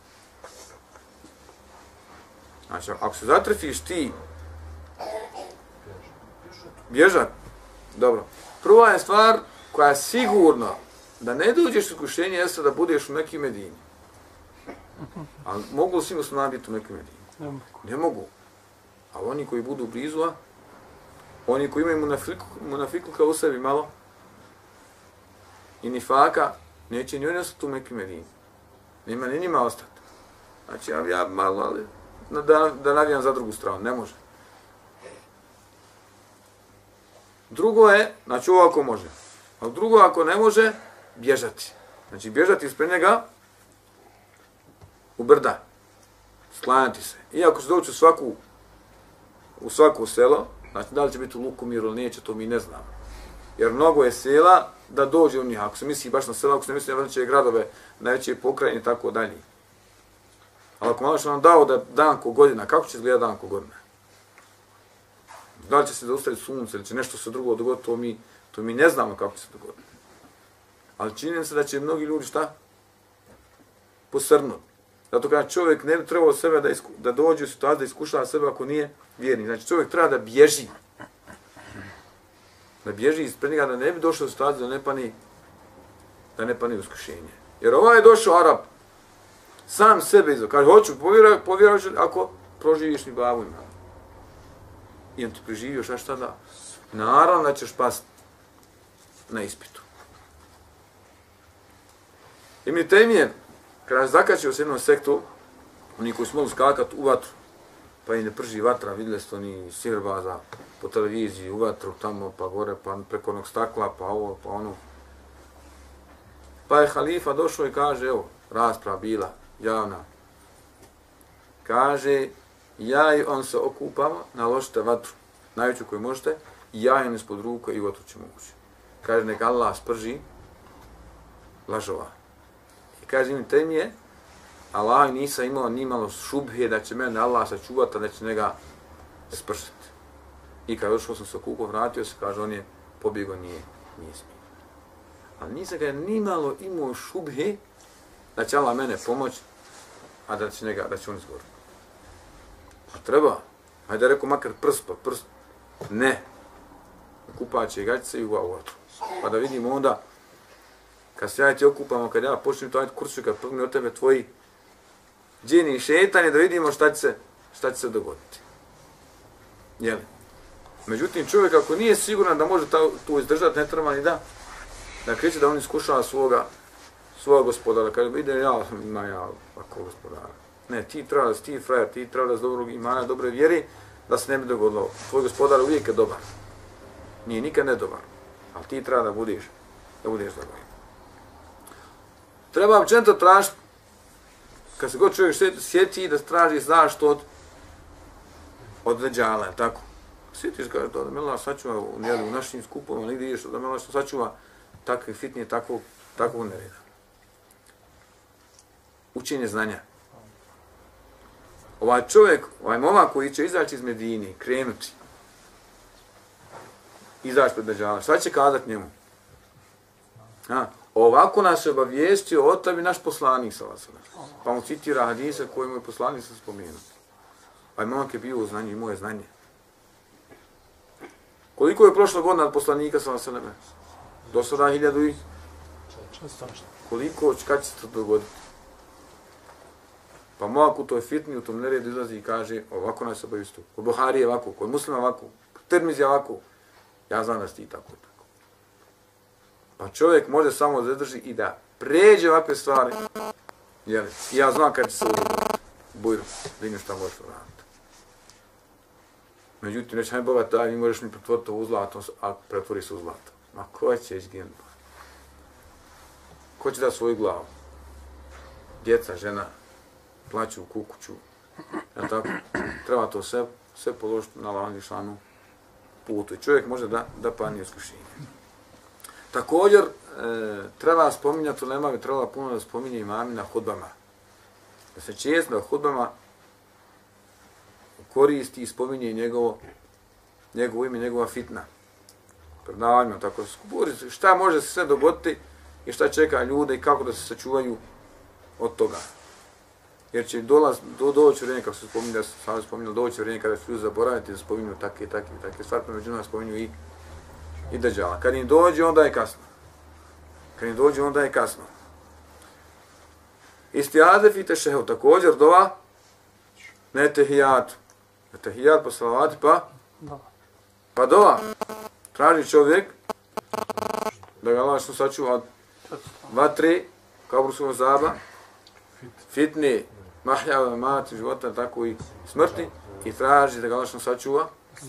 Znači, ako se zatrefiš ti, bježat. Dobro. Prva je stvar koja je sigurno da ne dođeš u iskušenje jeste da budeš u Mekki i Medini. Ali mogu li svi muslimani biti u Mekki i Medini? Ne mogu. Ali oni koji budu blizu, a oni koji imaju munafikluka u sebi malo i nifaka, neće ni oni ostati u Mekki i Medini. Nema ni njima ostati. Znači, ja, ja malo, ali da, da navijam za drugu stranu, ne može. Drugo je, znači ovo ako može. A drugo ako ne može, bježati. Znači, bježati ispred njega u brda. Sklanjati se. Iako se doći u svaku, u svako selo, znači da li će biti u Lukomiru ili neće, to mi ne znamo. Jer mnogo je sela da dođe u njih. Ako se misli baš na sela, ako se ne misli na veće gradove, najveće pokrajine i tako dalje. Ali ako malo što nam dao da dan ko godina, kako će izgledati dan ko godina? Da li će se zaustaviti sunce ili će nešto se drugo dogoditi, to mi, to mi ne znamo kako će se dogoditi. Ali čini se da će mnogi ljudi šta? Posrnuti. Zato kada čovjek ne bi trebao sebe da, isku, da dođe u situaciju da iskušava sebe ako nije vjernik. Znači čovjek treba da bježi. Da bježi ispred njega, da ne bi došao u situaciju da ne pani, da ne pani iskušenje. Jer ovaj je došao Arap, sam sebe izvao. Kaže, hoću, povjeruj, povjeruj ako proživiš mi babu ima. I on ti preživio, šta šta da? Naravno da ćeš past na ispitu. I mi Tejmije, kada se zakačio s jednom sektu, oni koji su mogli skakati u vatru, pa i ne prži vatra, vidjeli ste oni sihrbaza po televiziji, u vatru, tamo, pa gore, pa preko onog stakla, pa ovo, pa ono. Pa je halifa došao i kaže, evo, rasprava bila, javna. Kaže, ja i on se okupamo, naložite vatru, najveću koju možete, i ja im ispod ruka i vatru ćemo ući. Kaže, neka Allah sprži lažova. I kaže im Tejmije, Allah nisam imao ni malo šubhe da će mene Allah sačuvati, da će njega sprsiti. I kada došao sam se okupao, vratio se, kaže, on je pobjegao, nije, nije smio. Ali nisam ga ni malo imao šubhe da će Allah mene pomoći, a da će, njega, da će on izgoriti. A treba, hajde rekao makar prst pa prst, ne. Kupaće i gaćice i u vatru. Pa da vidimo onda, kad se ja ti okupamo, kad ja počnem to ajde kursu, kad prgne od tebe tvoji džini i šetani, da vidimo šta će se, šta će se dogoditi. Jeli? Međutim, čovjek ako nije siguran da može tu izdržati, ne treba ni da, da kreće da on iskušava svoga, svoga gospodara. Kad ide ja, ima ja ovako gospodara. Ne, ti treba da si ti frajer, ti treba da si dobrog imana, dobre vjeri, da se ne bi dogodilo. Tvoj gospodar uvijek je dobar. Nije nikad ne dobar. Ali ti treba da budeš, da budeš dobar. Treba općenito tražiti, kad se god čovjek sjeti, da traži zaštitu od, od veđala, tako? Sjetiš ga da me Allah sačuva u, jeli, u našim skupovima, nigdje ideš da me Allah sačuva takve fitnije, takvog, takvog nereda. Učenje znanja. ovaj čovjek, ovaj momak koji će izaći iz Medine, krenuti, izaći pred Deđala, šta će kazat njemu? A, ovako nas je obavijestio o tebi naš poslanik, sallallahu alejhi ve sellem. Pa mu citira hadise koje mu je poslanik se spomenuo. Ovaj momak je bio u znanju, imao je znanje. Koliko je prošlo godina od poslanika, sallallahu alejhi ve sellem? Do sada hiljadu i... Koliko, kad će se to dogoditi? Pa momak u toj fitni, u tom neredu izlazi i kaže, ovako nas obavijestio. Kod Buharije ovako, kod Muslima ovako, kod Tirmizija ovako. Ja znam da si ti tako i tako. Pa čovjek može samo zadrži i da pređe ovakve stvari. Jer ja znam kad će se uroditi. Bujru, vidim šta možeš uraditi. Međutim, neće hajde Boga taj, mi možeš mi pretvoriti u zlato, a pretvori se u zlato. Ma ko će izginuti? Ko će da svoju glavu? Djeca, žena, plaću u kukuću. Ja tako? Treba to sve, sve položiti na Allahovu šanu putu. I čovjek može da, da padne iskušenje. Također, e, treba spominjati, ulema bi trebala puno da spominje imami na hudbama. Da se često na hudbama koristi i spominje njegovo, njegovo ime, njegova fitna. Predavanjima, tako se šta može se sve dogoditi i šta čeka ljude i kako da se sačuvaju od toga. Jer će dolaz, do, doći vrijeme, kako se spominje, da se sam spominjali, doći vrijeme kada će ljudi zaboraviti da spominju takve, takve, takve stvari, pa među nas spominju i, i Deđala. Kad im dođe, onda je kasno. Kad im dođe, onda je kasno. Istiazef i tešehu, također dova, ne tehijatu. Ne tehijat pa salavati, pa? Pa dova. Traži čovjek da ga Allah što sačuva od vatre, kaburskog zaba, fitne, mahjava, mati, života, tako i smrti, i traži da ga Allah što sačuva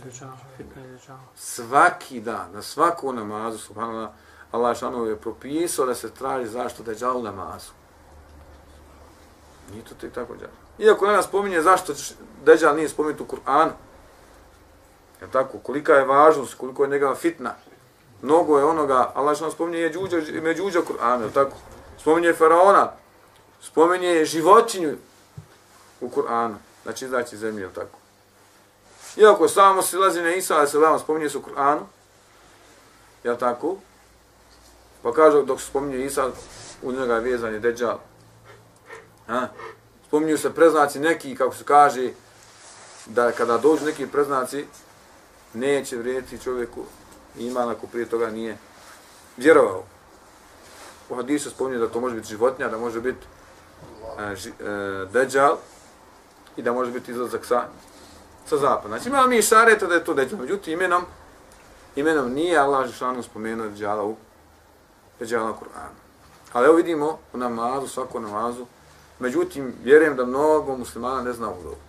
svaki dan, na svaku namazu, subhanallah, Allah šanov je propisao da se traži zašto Deđal u namazu. Nije to tek tako džal. Iako ne nas spominje zašto Deđal nije spomenut u Kur'anu, je tako, kolika je važnost, koliko je njegova fitna, mnogo je onoga, Allah šanov spominje i Međuđa Kur'anu, je tako, spominje Faraona, spominje životinju u Kur'anu, znači izaći iz zemlje, je tako. Iako samo silazi na Isa, ali se vama spominje se u Kur'anu, je tako, pa kaže dok se spominje Isa, u njega je vezan je Deđal. Ha? Spominju se preznaci neki, kako se kaže, da kada dođu neki preznaci, neće vrijediti čovjeku iman ako prije toga nije vjerovao. U hadisu spominje da to može biti životinja, da može biti e, ži, e, Deđal i da može biti izlazak sa, sa zapada. Znači imamo mi šareta da je to Deđal, međutim imenom, imenom nije Allah Žešanu spomenuo Deđala u Deđala Kur'anu. Ali evo vidimo u namazu, svako namazu, međutim vjerujem da mnogo muslimana ne zna u dobu.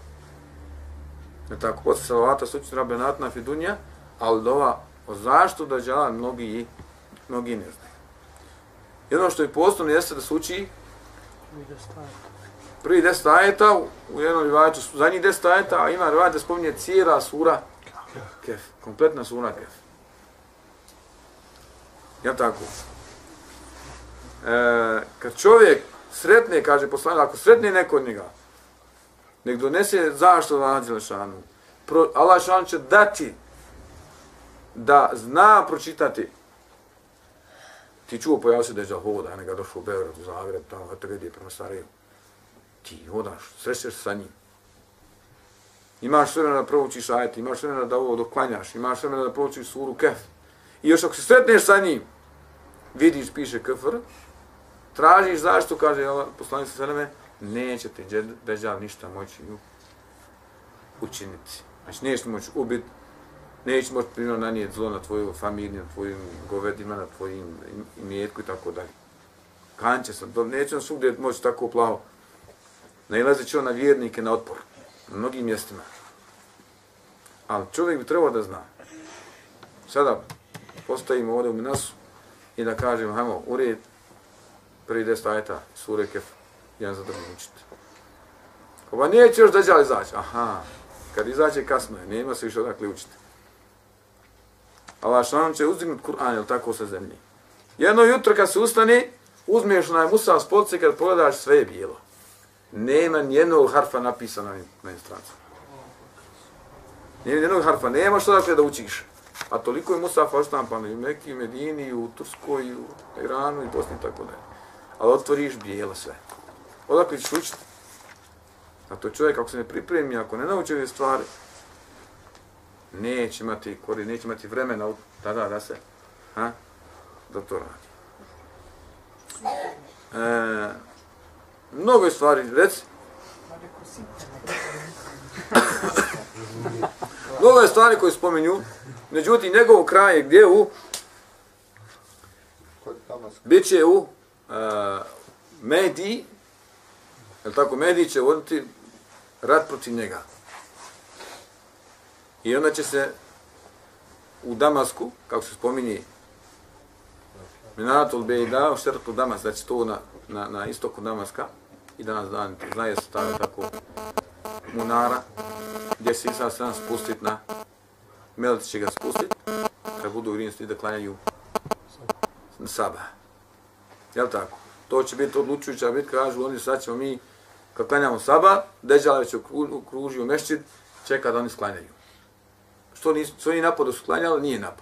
Ne tako, posle salavata sučiti rabenatna fidunja, ali dova o zašto Deđala mnogi, mnogi ne znaju. Jedno što je poslovno jeste da se uči prvi deset ajeta, u jednom rivajetu, zadnjih deset ajeta, a ima rivajet da spominje cijela sura Kehf, kompletna sura Kehf. Ja tako. E, kad čovjek sretne, kaže poslanik, ako sretne neko od njega, nek donese zašto Allah Đelešanu. Allah Đelešanu će dati da zna pročitati. Ti čuo, pojavio se Deđal hoda, neka došao u Beograd, u Zagreb, tamo, eto gdje je prema Sarajevu. Ti hodaš, srećeš se sa njim. Imaš vremena da proučiš ajet, imaš vremena da ovo doklanjaš, imaš vremena da proučiš suru Kehf. I još ako se sretneš sa njim, vidiš, piše Kefr, tražiš zašto, kaže poslanik sa sveme, neće ti Deđal ništa moći učiniti. Znači, neće moći ubiti, neće moći primjer nanijeti zlo na tvoju familiju, na tvojim govedima, na tvojim imetku i tako dalje. Kanće sam, neće nam svugdje moći tako plavo. Nailazit će on na vjernike, na otpor, na mnogim mjestima. Ali čovjek bi trebao da zna. Sada postavimo ovdje u Minasu i da kažemo, hajmo, u red, prvi deset ajeta, sure Kehf, jedan za drugim učiti. Ova neće još Deđal izaći. Aha, kad izaće kasno je, nema se više odakle učiti. Allah šanom će uzdignut Kur'an, jel tako, sa zemlji. Jedno jutro kad se ustane, uzmeš onaj Musa s police, kad pogledaš, sve je bijelo. nema nijednog harfa napisana na inostrancu. Nema nijednog harfa, nema što dakle da učiš. A toliko je Musafa oštampano i u Mekiji, Medini, u Turskoj, i u Iranu i Bosni i tako dalje. Ali otvoriš bijelo sve. Odakle ćeš učiti? A to čovjek ako se ne pripremi, ako ne nauči ove stvari, neće imati kori, neće imati vremena tada da se, ha, da to radi. E, mnogo je stvari, reci. Mnogo je stvari koje spominju, međutim njegov kraj je gdje u, bit će u uh, Mediji, jel tako, Mediji će voditi rat protiv njega. I onda će se u Damasku, kako se spominje, Minatul Bejda, u šertu Damas, da će to na, na, na istoku Damaska, i danas dan, znaje se tada tako munara, gdje se Isa sam spustit na, meleci će ga spustit, kad budu grinjski da klanjaju na sabah. Jel tako? To će biti odlučujuća bitka, kažu oni, sad ćemo mi, kad klanjamo sabah, Deđala već okružio mešćid, čeka da oni sklanjaju. Što nisu, što nije napao da su klanjali, nije napao.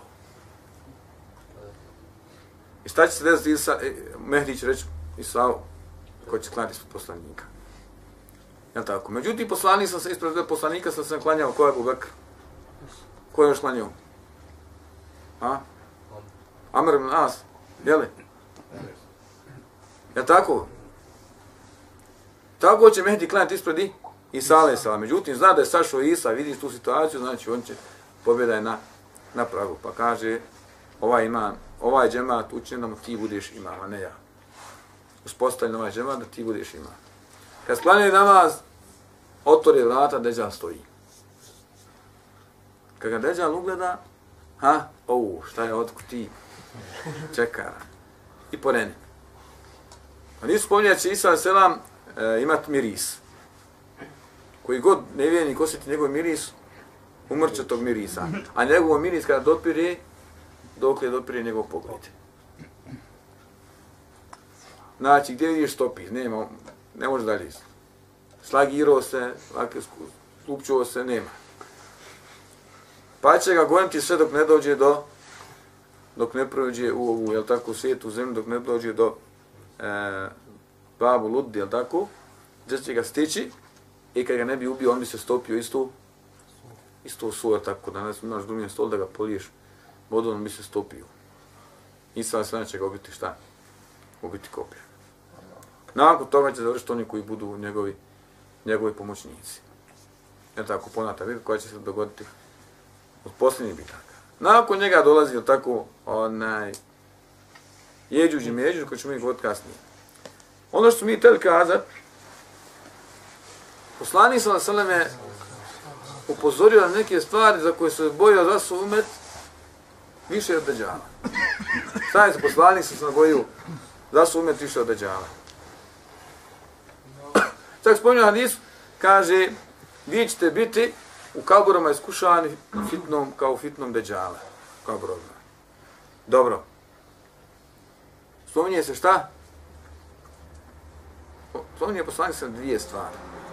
I šta će se desiti Isa, e, Mehdi će reći Isao, ko će klanjati ispred poslanika. Jel tako? Međutim, poslanik sam se ispred poslanika sam se klanjao, ko je Abu Bekr? Ko je još klanjao? A? Amr ibn As, jeli? Jel tako? Tako će Mehdi klanjati ispred i Isa alaih salam. Međutim, zna da je sašao Isa, vidi tu situaciju, znači on će pobjeda je na, na pragu. Pa kaže, ovaj imam, ovaj džemat učin da mu ti budeš imam, a ne ja. Uspostavljeno ovaj džemat da ti budeš imam. Kad sklanjaju namaz, otvore vrata, Deđal stoji. Kad ga Deđal ugleda, ha, ovu, šta je, otkud ti? Čeka. I poreni. A nisu spominjali da će Isa alaih selam e, imat miris. Koji god nevjernik osjeti njegov miris, umrće tog mirisa. A njegov miris kada dopire, dok je dopire njegov pogled. Znači, gdje vidiš stopi? Nema, ne može dalje. Slagirao se, slupčuo se, nema. Pa će ga goniti sve dok ne dođe do, dok ne prođe u ovu, jel tako, svijetu zemlju, dok ne dođe do e, Babu Ludi, jel tako, gdje će ga stići i kad ga ne bi ubio, on bi se stopio isto, isto u svoje, tako da imaš glumljen stol da ga poliješ vodom, on bi se stopio. I sad sve će ga ubiti šta? Ubiti koplje. Nakon toga će završiti oni koji budu njegovi, njegovi pomoćnici. Jel tako, ponata bitka koja će se dogoditi od posljednjih bitaka. Nakon njega dolazi, jel tako, onaj, Jeđuđ i Međuđ, koji ćemo ih govoriti kasnije. Ono što mi htjeli kazat, poslanik sallallahu alejhi ve sellem je upozorio na neke stvari za koje se bojio za svoj umet više od Deđala. Šta je se poslanik sallallahu alejhi ve sellem bojio za svoj umet više od Deđala? Čak spominjao hadis, kaže, vi ćete biti u kaburama iskušani fitnom, kao fitnom Deđala. Kaburama. Dobro. Spominje se šta? Spominje poslanik sa dvije stvari.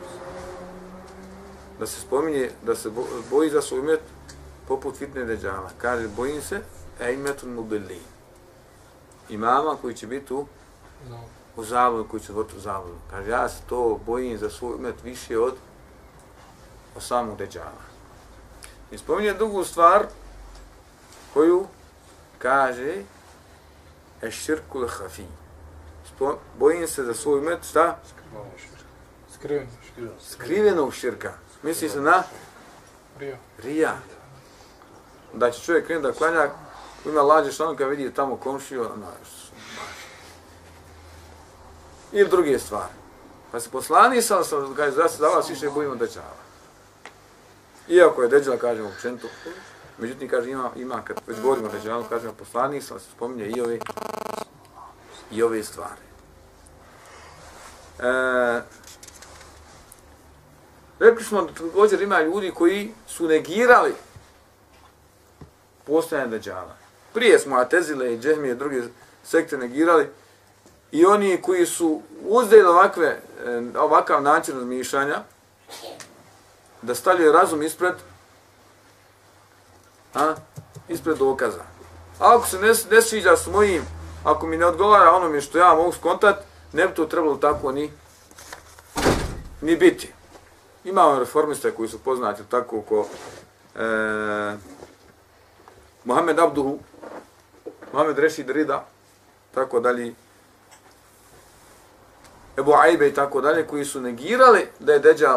Da se spominje, da se boji za svoj umet poput fitne Deđala. Kaže, bojim se ejmetun mudillin. Imama koji će biti u, u zavodu, koji će voditi u zavodu. Kaže, ja se to bojim za svoj umet više od, od samog Deđala. I spominje drugu stvar koju kaže eširkul hafi. Bojim se za svoj umet, šta? Skriveno. Skrivenog širka. Misli se na? Rija. Rija. Da će čovjek krenuti da klanja, ima lađe što kad vidi tamo komšiju, ono, ili druge stvari. Pa se poslani sam, kaže, da se za vas više bojimo Deđala. Iako je Deđala, kažemo, općenito, međutim, kaže, ima, ima, kad već govorimo o Deđalu, kažemo, poslani sam, se spominje i ove, i ove stvari. E, rekli smo da također ima ljudi koji su negirali postojanje Deđala. Prije smo Atezile i Džehmije i druge sekte negirali i oni koji su uzeli ovakve, ovakav način razmišljanja, da stavljaju razum ispred, a, ispred dokaza. A ako se ne, ne sviđa s mojim, ako mi ne odgovara onome što ja mogu skontat, ne bi to trebalo tako ni, ni biti. Imamo reformiste koji su poznati tako ko e, Mohamed Abduhu, Mohamed Rešid Rida, tako dalje, Ebu Ajbe i tako dalje, koji su negirali da je Deđal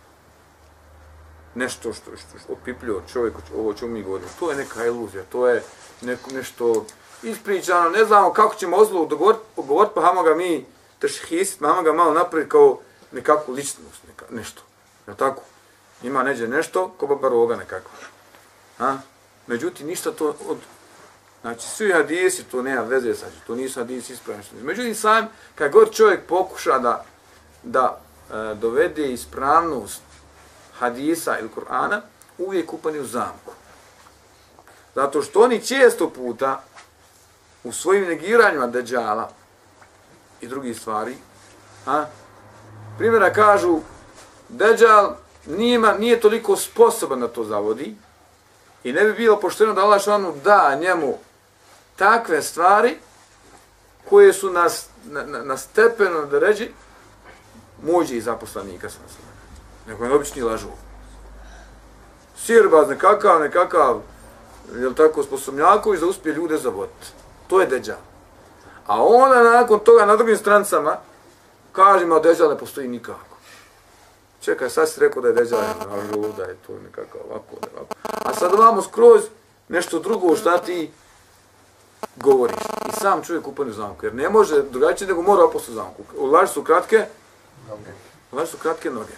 nešto što, što, što opipljio čovjek, ovo čemu mi govorimo. To je neka iluzija, to je neko, nešto ispričano, ne znamo kako ćemo ozlo dogovoriti, pa hajmo ga mi tešhisiti, hajmo ga malo napraviti kao nekakvu ličnost, neka, nešto. Je tako? Ima neđe nešto, ko baba roga nekakva. A? Međutim, ništa to od... Znači, svi hadisi, to nema veze sa to nisu hadisi ispravni. Međutim, sam, kad god čovjek pokuša da, da e, dovede ispravnost hadisa ili Kur'ana, uvijek upani u zamku. Zato što oni često puta u svojim negiranjima Deđala i drugih stvari, a, primjera kažu, Deđal nije, nije toliko sposoban da to zavodi i ne bi bilo pošteno da Allah šanu da njemu takve stvari koje su na, na, na stepenu da ređi muđi i zaposlanika sam se. Neko je obični lažu. Sirbaz nekakav, nekakav, jel tako, sposobnjaković da uspije ljude zavoditi. To je Deđal. A onda nakon toga na drugim strancama kažemo da Deđal ne postoji nikako. Čekaj, sad si rekao da je Deđal lažu, da je to nekakav ovako, ovako. A sad vamo skroz nešto drugo šta ti govoriš. I sam čovjek upane u zamku. Jer ne može drugačije nego mora opasti u zamku. U laži su kratke noge. U laži su kratke noge.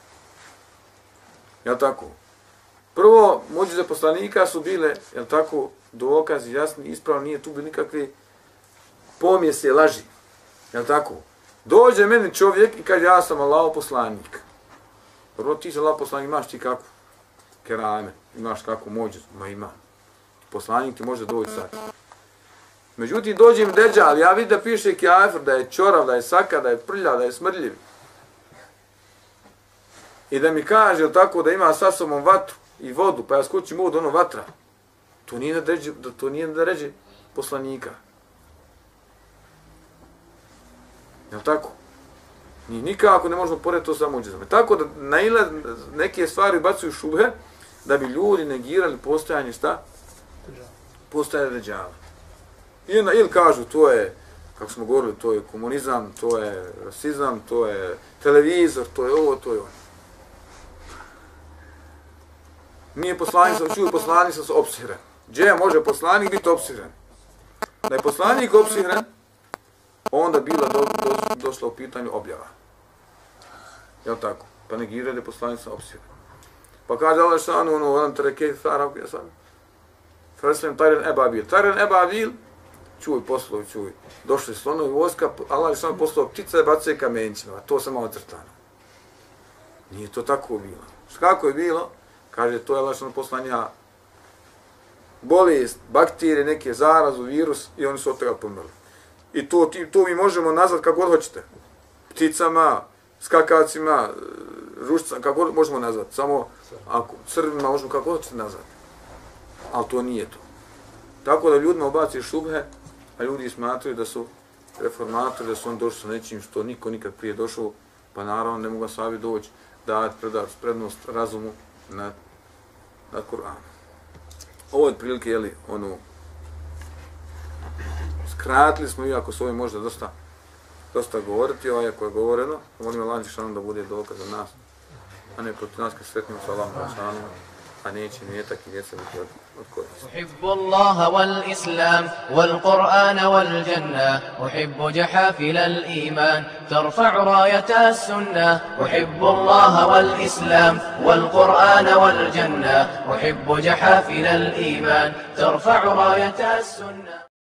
Jel' tako? Prvo, muđize poslanika su bile, jel' tako, dokazi jasni, ispravno, nije tu bili nikakve pomjese laži. Jel' tako? Dođe meni čovjek i kaže, ja sam Allahov poslanik. Prvo, ti si Allahov poslanik, imaš ti kakvu kerame, imaš kakvu muđizu, ma ima. Poslanik ti može doći sad. Međutim, dođe mi Deđal, ja vidim da piše kjafir, da je čorav, da je saka, da je prljav, da je smrdljiv. I da mi kaže tako da ima sa sobom vatru i vodu, pa ja skočim vodu, ono vatra. To nije da ređe, to nije da ređe poslanika. Jel' tako? Ni nikako ne možemo porediti to sa muđizama. Tako da naila neke stvari bacuju šubhe da bi ljudi negirali postojanje šta? Postojanje Deđala. Ili, ili kažu to je, kako smo govorili, to je komunizam, to je rasizam, to je televizor, to je ovo, to je ono. Nije poslanik, sam čuo poslanik sam se opsihren. Gdje može poslanik biti opsihren? Da je poslanik opsihren, onda bila do, do, došla u pitanju objava. Jel' tako? Pa negirali je poslanik sam opsihren. Pa kaže Allah šanu, ono, vam tereke, farab, ja sam. Farslem Taren Ebabil. Taren Ebabil, čuj, poslov, čuj. Došli slonovi vojska, Allah šanu poslov ptice, bace kamenčima. To sam malo crtano. Nije to tako bilo. Kako je bilo? Kaže, to je Allah šanu poslanja bolest, bakterije, neke zarazu, virus i oni su od toga pomrli. I to, to mi možemo nazvati kako god hoćete. Pticama, skakacima, rušcama, kako god možemo nazvati. Samo ako crvima možemo kako god hoćete nazvati. Ali to nije to. Tako da ljudima obaci šubhe, a ljudi smatruju da su reformatori, da su on došli sa nečim što niko nikad prije došao, pa naravno ne mogu sabi doći da predati prednost razumu nad, nad Kur'anom. Ovo je prilike, jeli, ono, skratili smo, iako su ovdje možda dosta, dosta govoriti, ovaj ako je govoreno, molim Allah Žešanu da bude dokaz za nas, a ne protiv nas kad sretnimo sa Allahom Žešanu, a neće nijetak i djeca biti od, od koristi. أحب الله والإسلام والقرآن والجنة أحب جحافل الإيمان ترفع راية السنة أحب الله والإسلام والقرآن والجنة أحب جحافل الإيمان ترفع راية السنة